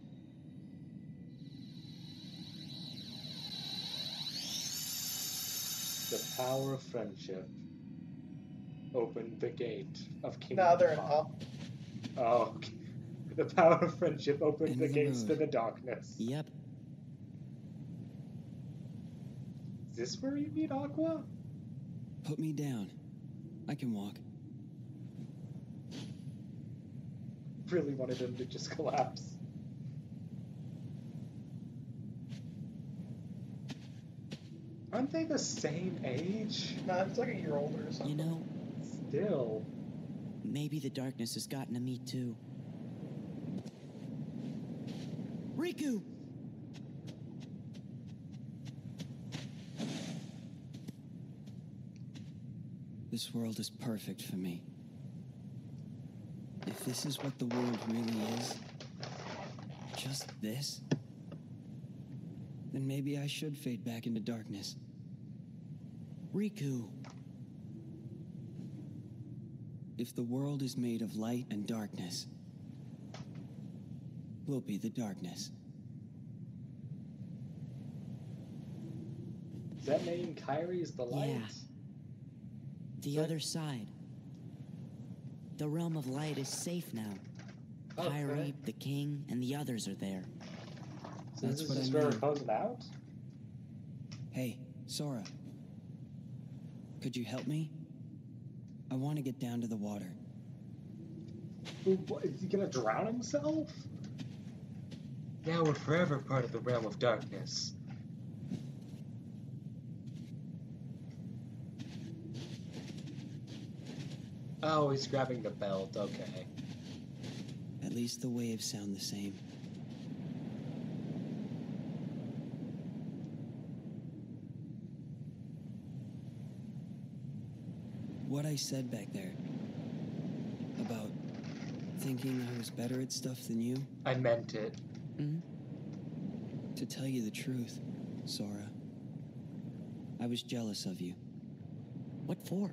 The power of friendship opened the gate of Kingdom. Nah, they're in hell. Oh, okay. The power of friendship opened End the of the gates to road. the darkness. Yep. Is this where you meet Aqua? Put me down. I can walk. Really wanted him to just collapse. Aren't they the same age? Nah, it's like a year older or something. You know, Still. maybe the darkness has gotten to me, too. Riku! This world is perfect for me. If this is what the world really is, just this, then maybe I should fade back into darkness. Riku. If the world is made of light and darkness, we'll be the darkness. Does that mean Kairi is the light? Yeah. The other side. The realm of light is safe now. Okay. Kairi, the king, and the others are there. So That's this what is I where we're mean. closing out? Hey, Sora. Could you help me? I want to get down to the water. What, is he gonna drown himself? Now we're forever part of the realm of darkness. Oh, he's grabbing the belt, okay. At least the waves sound the same. What I said back there about thinking I was better at stuff than you, I meant it. to tell you the truth, Sora, I was jealous of you. What for?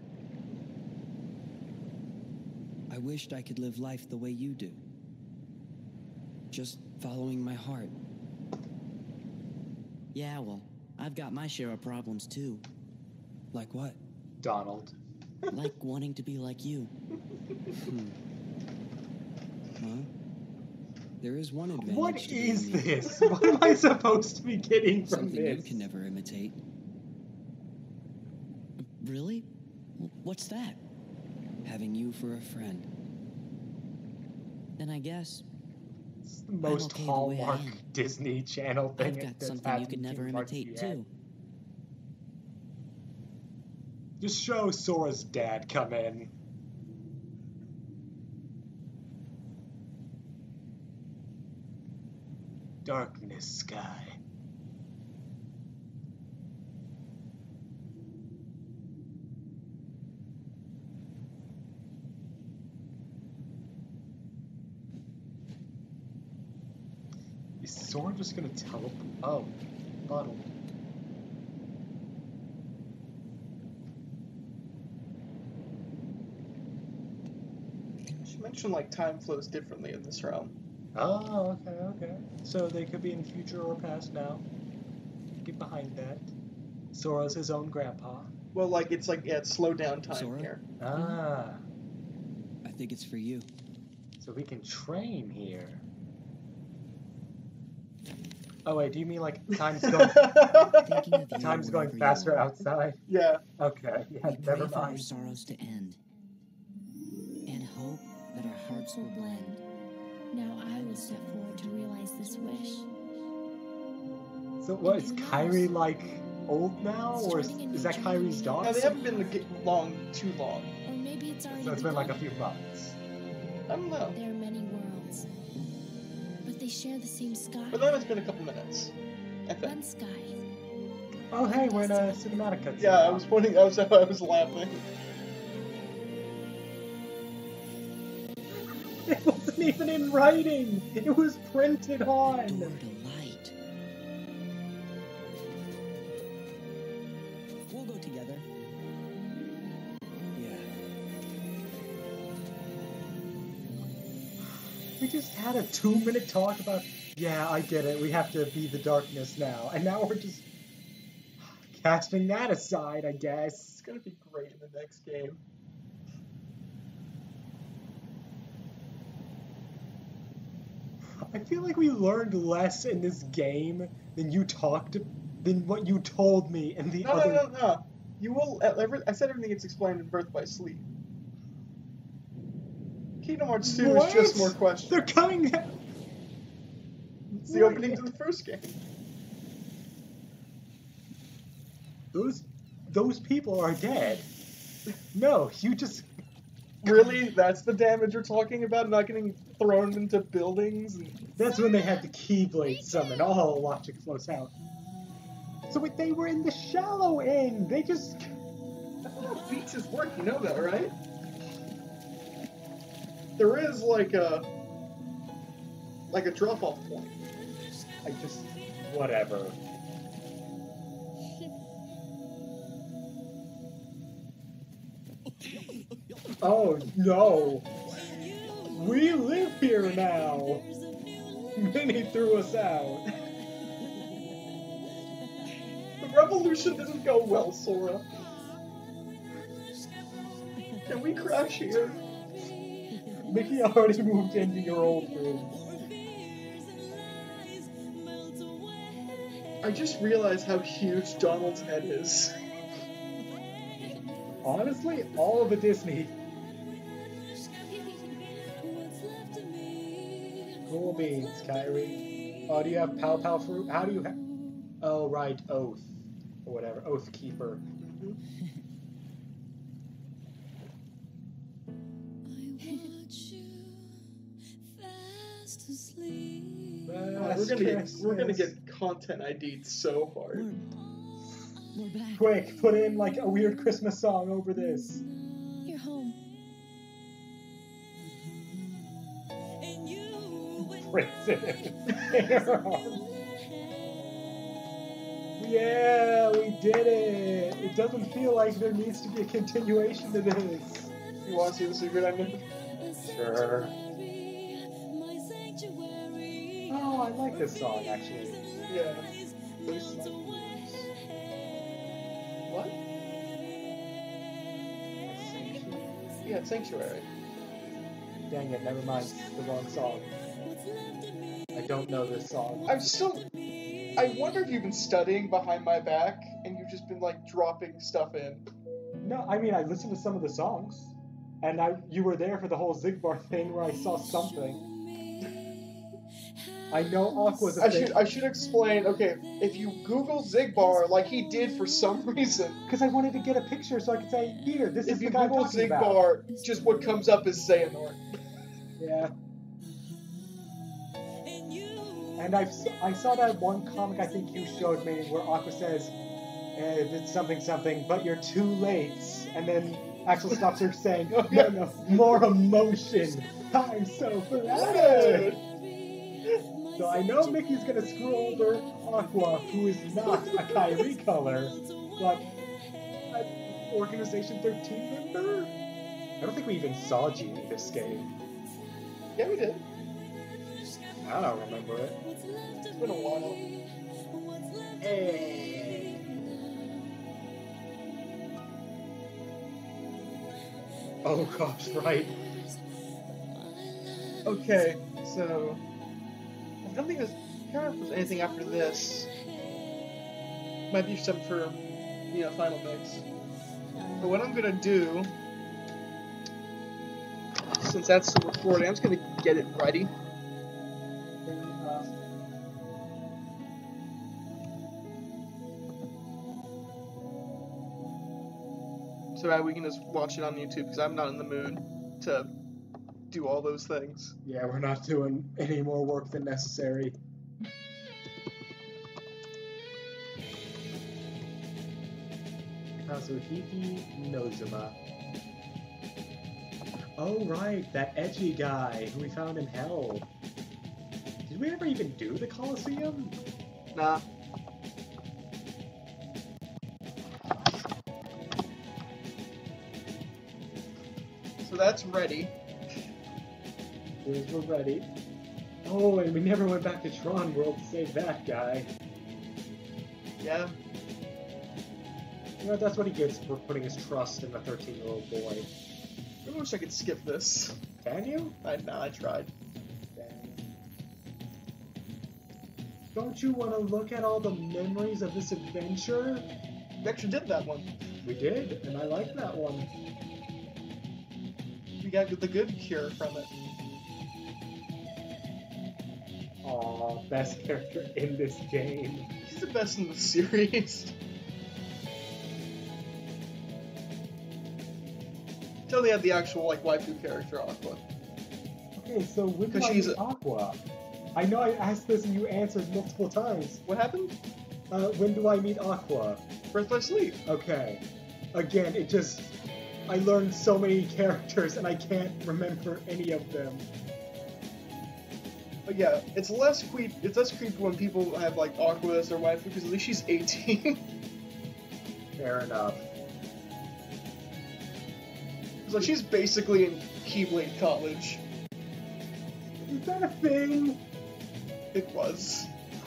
I wished I could live life the way you do. Just following my heart. Yeah, well, I've got my share of problems too. Like what? Donald. Like wanting to be like you. Huh? There is one advantage What to being is me. this? What am I supposed to be getting from Something this? you can never imitate. Really? What's that? Having you for a friend. Then I guess It's the most okay the way I Hallmark am. Disney Channel thing. I've got that's something you happened could never in parts imitate yet. too. Just show Sora's dad come in. Darkness sky. Is Sora just gonna teleport? Oh, bottle. She mentioned like time flows differently in this realm. Oh, okay. So they could be in future or past now. Get behind that. Sora's his own grandpa. Well, like it's slowed down time Sora? here. Ah, I think it's for you. so we can train here. Oh wait, do you mean like time's going Thinking of you time's going wherever you faster are. outside? Yeah. Okay, yeah, We pray never for our mind. sorrows to end. And hope that our hearts will blend. Now I will step forward to realize this wish. So what is Kairi like old now, or is that Kyrie's dog? No, they haven't been too long. Or maybe it's already So it's been like a begun. few months. I don't know. There are many worlds, but they share the same sky. But then it's been a couple minutes. I think. One sky. Oh hey, we're in a cinematic cutscene. Yeah, I was pointing. I was laughing. It wasn't even in writing. It was printed on. Door to light. We'll go together. Yeah. We just had a 2-minute talk about, yeah, I get it, we have to be the darkness now. And now we're just casting that aside, I guess. It's gonna be great in the next game. I feel like we learned less in this game than what you told me in the other... No. You will. I said everything gets explained in Birth by Sleep. Kingdom Hearts 2 is just more questions. They're coming... It's the opening to the first game. Those people are dead. No, you just... Really? That's the damage you're talking about? Not getting thrown into buildings? That's when they had the Keyblade summon. All logic flows out. So they were in the shallow end. They just... That's not how beaches work, you know that, right? There is like a drop-off point. Whatever. Oh no! We live here now! Minnie threw us out. The revolution didn't go well, Sora. Can we crash here? Mickey already moved into your old room. I just realized how huge Donald's head is. Honestly, all of the Disney. Cool beans, Kyrie. Oh, do you have Pow Pow fruit? How do you have... Oh, right, Oath. Or whatever, Oath Keeper. We're gonna get content ID'd so hard. We're back. Quick, put in like a weird Christmas song over this. You're home. Prison. Yeah, we did it. It doesn't feel like there needs to be a continuation to this. You want to see the secret ending? Sure. Oh, I like this song actually. Yeah. What? Yeah, it's Sanctuary. Dang it, never mind. It's the wrong song. I don't know this song. I wonder if you've been studying behind my back and you've just been like dropping stuff in. No, I mean I listened to some of the songs, and you were there for the whole Zigbar thing where I saw something. I know Aqua's a thing. I should explain. Okay, if you Google Zigbar like he did for some reason, because I wanted to get a picture so I could say, here, this is the guy Google talking Zigbar, about. just what comes up is Xehanort. Yeah. And I saw that one comic I think you showed me where Aqua says, it's something something, but you're too late. And then Axel stops her saying, oh, no, more emotion. I'm so flattered. So I know Mickey's gonna screw over Aqua, who is not a Kyrie color, but an Organization 13 member? I don't think we even saw Genie this game. Yeah, we did. I don't remember it. It's been a while. Hey. Oh gosh, right. Okay, so I don't think there's anything after this. Might be something for final mix. But what I'm gonna do, since that's still recording, I'm just gonna get it ready. so that we can just watch it on YouTube, because I'm not in the mood to do all those things. Yeah, we're not doing any more work than necessary. Kazuhiki Nozuma. Oh right, that edgy guy who we found in Hell. Did we ever even do the Colosseum? Nah. So that's ready. We're ready. Oh, and we never went back to Tron World to save that guy. Yeah. You know, that's what he gets for putting his trust in a 13-year-old boy. I wish I could skip this. Can you? I tried. Don't you want to look at all the memories of this adventure? We actually did that one. We did, and I like that one. We got the good cure from it. Aw, best character in this game. He's the best in the series. Until they had the actual, like, waifu character, Aqua. Okay, so when do 'Cause I she's meet Aqua? I know I asked this and you answered multiple times. What happened? When do I meet Aqua? Birth by Sleep. Okay. Again, it just... I learned so many characters and I can't remember any of them. But yeah, it's less creepy when people have, like, Aqua as their waifu, because at least she's 18. Fair enough. So she's basically in Keyblade College. Is that a thing? It was.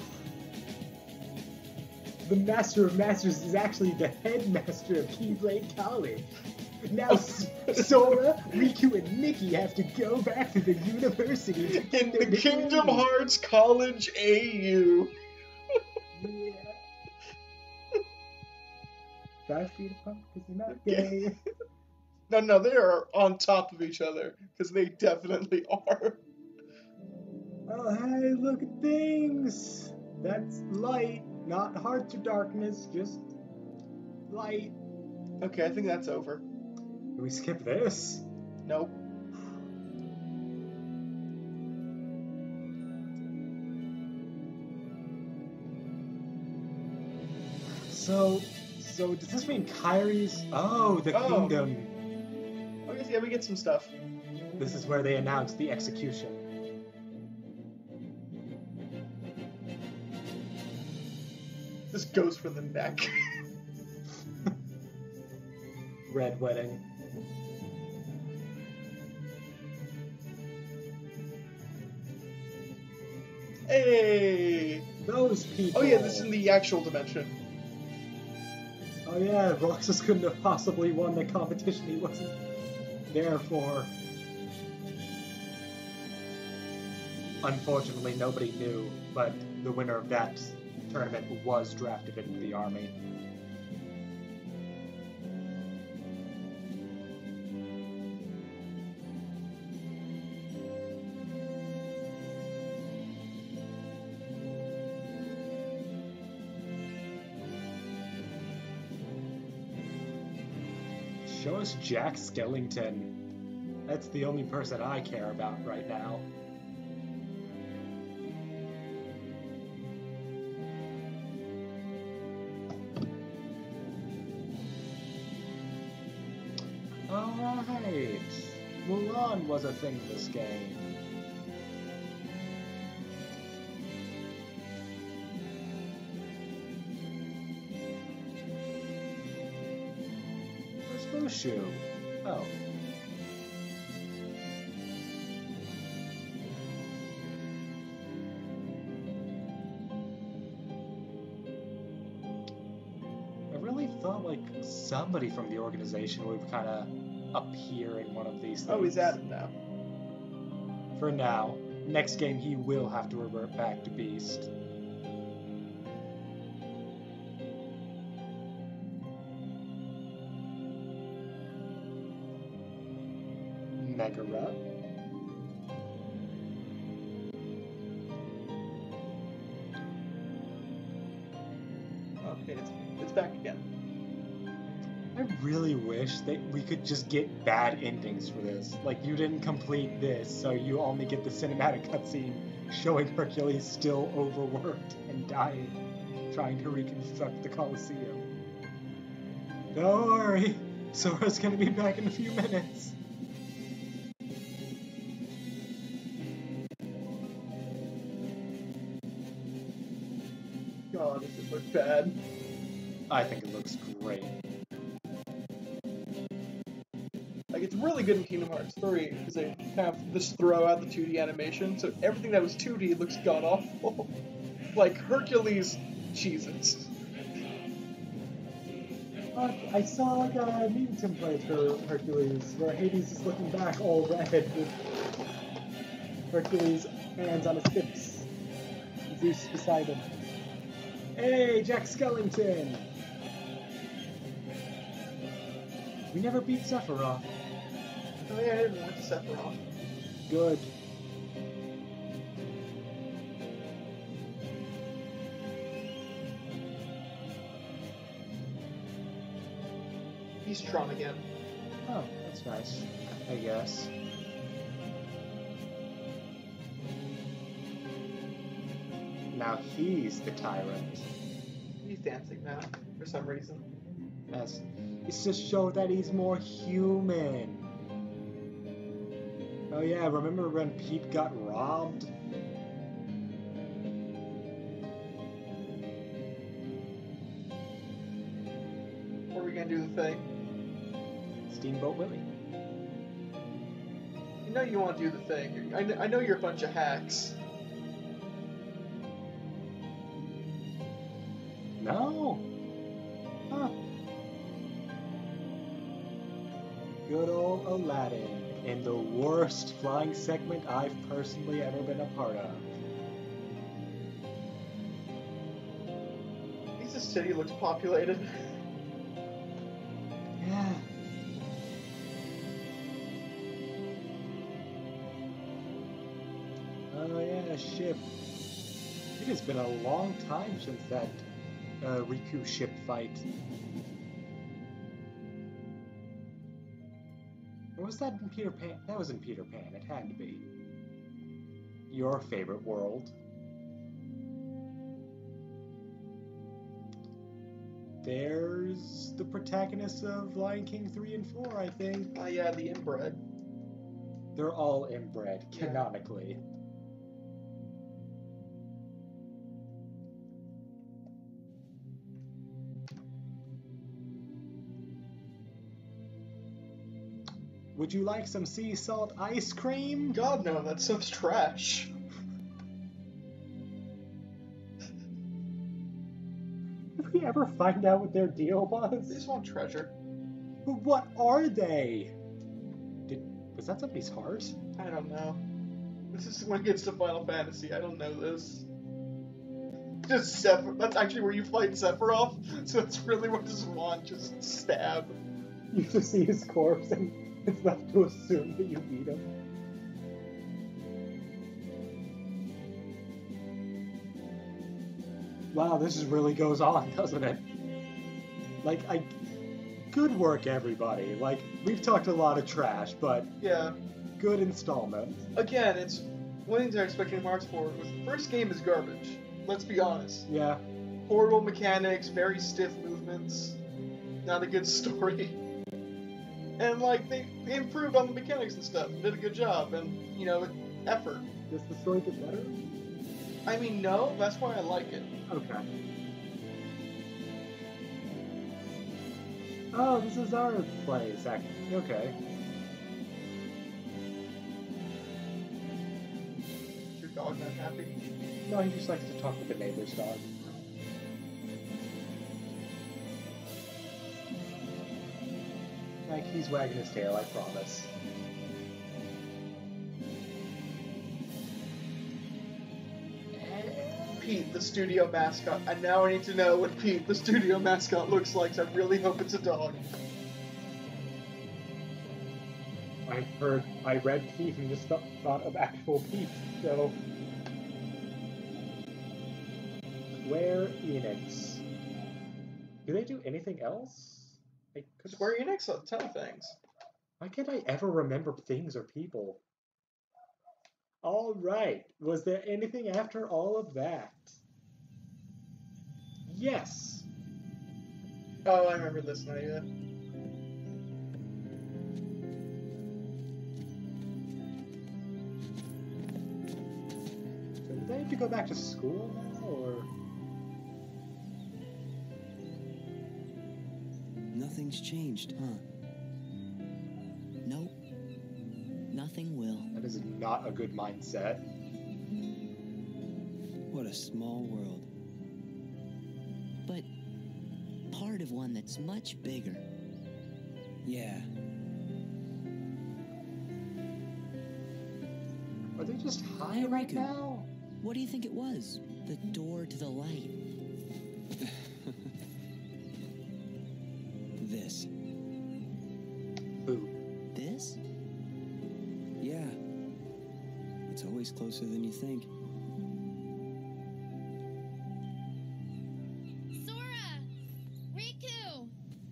The Master of Masters is actually the headmaster of Keyblade College. Now Sora, Riku, and Mickey have to go back to the university to get In their the Kingdom degrees. Hearts College AU. Yeah. 5 feet apart because they're not gay. No, they are on top of each other, because they definitely are. Oh, hey, look at things. That's light, not hearts or darkness, just light. Okay, I think that's over. Can we skip this? Nope. So does this mean Kyrie's... Oh, the kingdom. I guess, yeah, we get some stuff. This is where they announce the execution. This goes for the neck. Red wedding. Hey! Those people. Oh yeah, this is in the actual dimension. Oh yeah, Roxas couldn't have possibly won the competition he wasn't there for. Unfortunately, nobody knew, but the winner of that tournament was drafted into the army. Show us Jack Skellington. That's the only person I care about right now. Alright. Mulan was a thing in this game. Where's Mushu? Oh. I really thought like somebody from the organization would kind of appear in one of these things. Oh, he's at it now. For now. Next game he will have to revert back to Beast. Megara. Okay, it's back again. I really wish that we could just get bad endings for this. Like, you didn't complete this, so you only get the cinematic cutscene showing Hercules still overworked and dying, trying to reconstruct the Colosseum. Don't worry, Sora's gonna be back in a few minutes. God, does it look bad? I think it looks great. Like, it's really good in Kingdom Hearts 3, because they kind of just throw out the 2D animation, so everything that was 2D looks god-awful. Like, Hercules, Jesus. I saw like a meme template for Hercules, where Hades is looking back all red with Hercules' hands on his hips, Zeus beside him. Hey, Jack Skellington! We never beat Sephiroth. Oh yeah, I didn't want to Sephiroth. Good. He's Tron again. Oh, that's nice, I guess. Now he's the tyrant. He's dancing now, for some reason. Yes. It's to show that he's more human. Oh yeah, remember when Pete got robbed? Or are we gonna do the thing? Steamboat Willie. You know you want to do the thing. I know you're a bunch of hacks. No. Huh. Good old Aladdin in the worst flying segment I've personally ever been a part of. At least the city looks populated. Yeah. Oh yeah, ship. It has been a long time since that Riku ship fight. Or was that in Peter Pan? That was in Peter Pan, it had to be. Your favorite world. There's the protagonists of Lion King 3 and 4, I think. Oh yeah, the inbred. They're all inbred, canonically. Would you like some sea salt ice cream? God no, that stuff's trash. Did we ever find out what their deal was? They just want treasure. But what are they? Was that somebody's heart? I don't know. This is when it gets to Final Fantasy. I don't know this. Just Sephiroth. That's actually where you fight Sephiroth. So that's really what this want. Just stab. You just see his corpse and it's left to assume that you beat him. Wow, this just really goes on, doesn't it? Like, good work, everybody. Like, we've talked a lot of trash, but yeah, good installment. Again, it's one thing I expect Kingdom Hearts 4 was the first game is garbage. Let's be honest. Yeah. Horrible mechanics, very stiff movements, not a good story. And, like, they improved on the mechanics and stuff, and did a good job, and, you know, effort. Does the story get better? I mean, no, that's why I like it. Okay. Oh, this is our place, actually. Okay. Is your dog not happy? No, he just likes to talk with the neighbor's dog. Like, he's wagging his tail, I promise. Pete, the studio mascot. And now I need to know what Pete, the studio mascot, looks like, so I really hope it's a dog. I read Pete and just thought of actual Pete, so... Square Enix. Do they do anything else? Square Enix, a ton of things. Why can't I ever remember things or people? All right. Was there anything after all of that? Yes. Oh, I remember this now, yeah. So did they have to go back to school now, or? Nothing's changed, huh? Nope. Nothing will. That is not a good mindset. What a small world. But part of one that's much bigger. Yeah. Are they just high Hey, right Riku. now? What do you think it was? The door to the light. This. Who? This? Yeah. It's always closer than you think. Sora! Riku!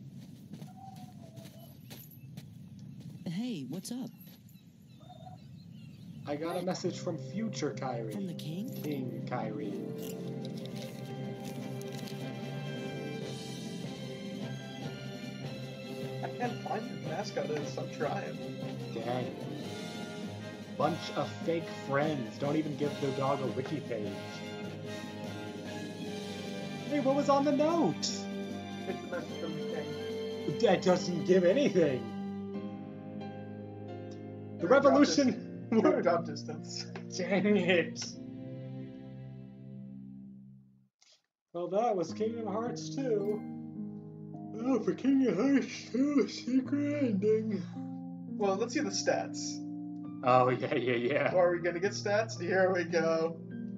Hey, what's up? I got a message from future Kyrie. From the king? King Kyrie. I can't find the mascot is. I'm trying. Dang. Bunch of fake friends. Don't even give the dog a wiki page. Hey, what was on the note? It's a message from the king. That doesn't give anything. The revolution. Your drop distance. Dang it. Well, that was Kingdom Hearts 2. Oh, for Kingdom Hearts 2, secret ending. Well, let's see the stats. Oh, yeah. Are we gonna get stats? Here we go.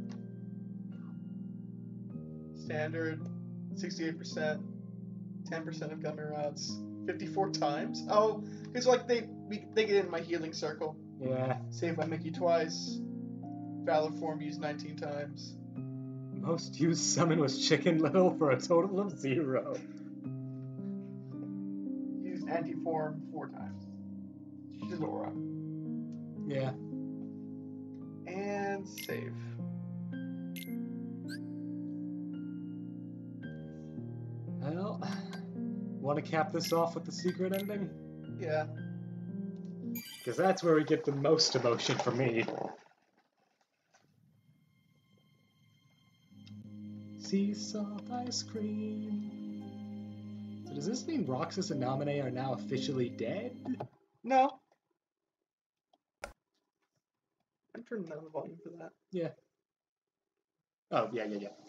Standard, 68%, 10% of gummy rods, 54 times. Oh, because like they get in my healing circle. Yeah. Saved by Mickey twice. Valor form used 19 times. Most used summon was Chicken Little for a total of 0. Used anti-form 4 times. Shizora. Yeah. And save. Well, want to cap this off with the secret ending? Yeah. Because that's where we get the most emotion for me. Sea salt ice cream. So does this mean Roxas and Naminé are now officially dead? No. I'm turning down the volume for that. Yeah. Oh, yeah.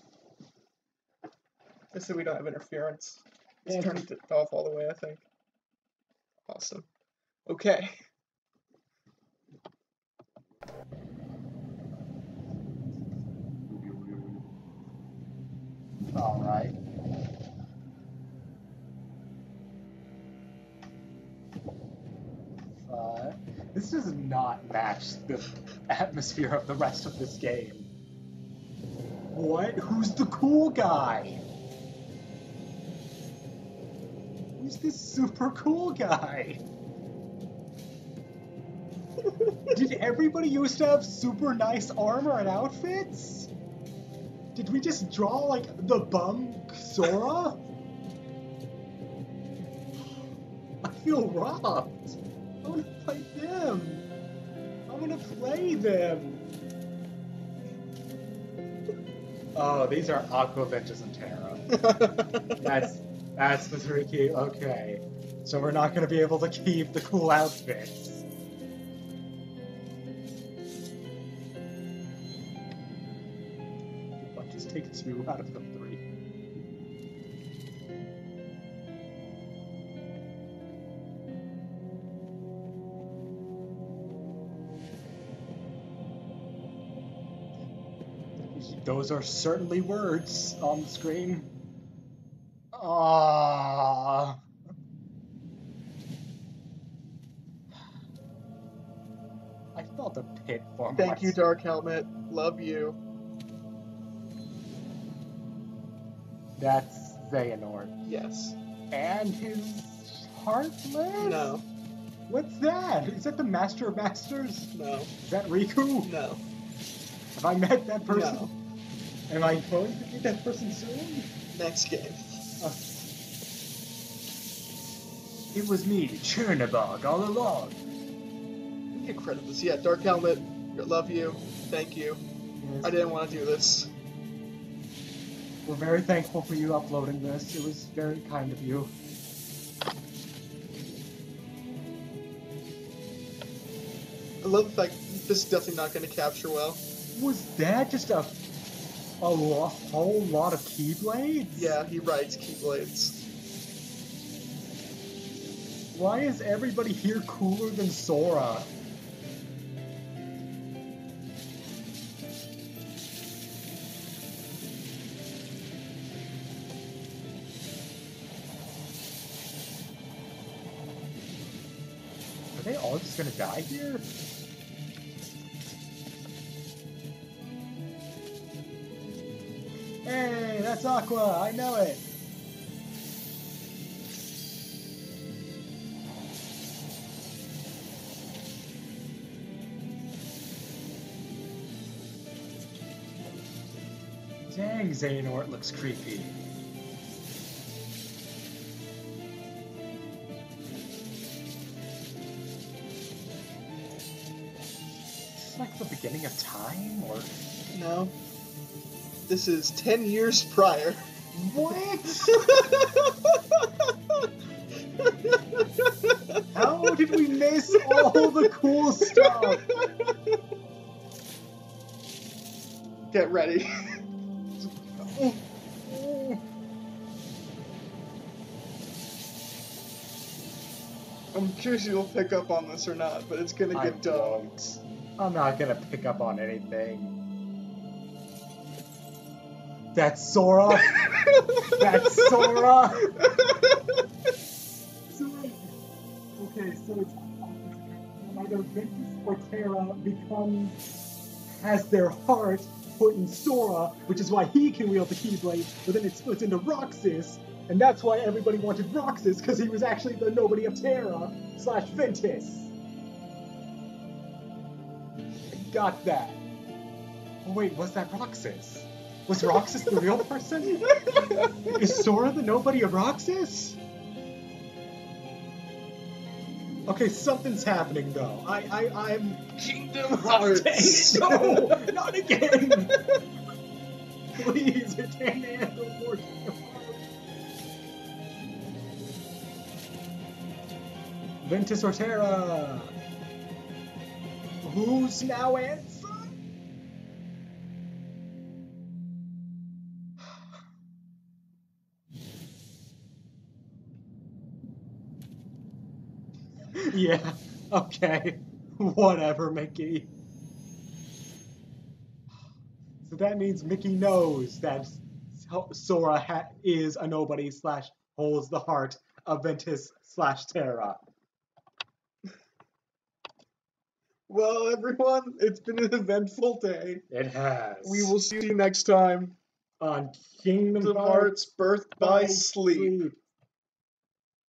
Just so we don't have interference. It's Yeah. turned it off all the way, I think. Awesome. Okay. Alright. This does not match the atmosphere of the rest of this game. What? Who's the cool guy? Who's this super cool guy? Did everybody used to have super nice armor and outfits? Did we just draw, like, the bum Sora? I feel robbed. I want to play them. I want to play them. Oh, these are Aqua, Ventus, and Terra. That's the 3 key. Okay. So we're not going to be able to keep the cool outfits. What just takes 2 out of the 3? Those are certainly words on the screen. Ah. I felt a pit for Thank you, Dark Helmet. Love you. That's Xehanort. Yes. and his heartless? No. What's that? Is that the Master of Masters? No. Is that Riku? No. Have I met that person? No. Am I going to meet that person soon? Next game. It was me, Chernobog, all along. Get credit this. Yeah, Dark Helmet, love you. Thank you. Yes. I didn't want to do this. We're very thankful for you uploading this. It was very kind of you. I love the fact this is definitely not going to capture well. Was that just a whole lot of Keyblades? Yeah, he writes Keyblades. Why is everybody here cooler than Sora? Are they all just gonna die here? Hey, that's Aqua, I know it! Dang, Xehanort looks creepy. Is this like the beginning of time, or...? No. This is 10 years prior. What? How did we miss all the cool stuff? Get ready. I'm curious if you'll pick up on this or not, but it's gonna get dumb. I'm not gonna pick up on anything. That's Sora! That's Sora! Okay, so it's either Ventus or Terra has their heart put in Sora, which is why he can wield the Keyblade, but then it splits into Roxas, and that's why everybody wanted Roxas, because he was actually the nobody of Terra / Ventus. I got that. Oh wait, was that Roxas? Was Roxas the real person? Is Sora the nobody of Roxas? Okay, something's happening though. I'm Kingdom Hearts. No, not again. Please, I can't handle more Kingdom Hearts. Ventus or Terra? Who's now answer? Yeah, okay. Whatever, Mickey. So that means Mickey knows that Sora is a nobody / holds the heart of Ventus / Terra. Well, everyone, it's been an eventful day. It has. We will see you next time on Kingdom Hearts Birth by Sleep.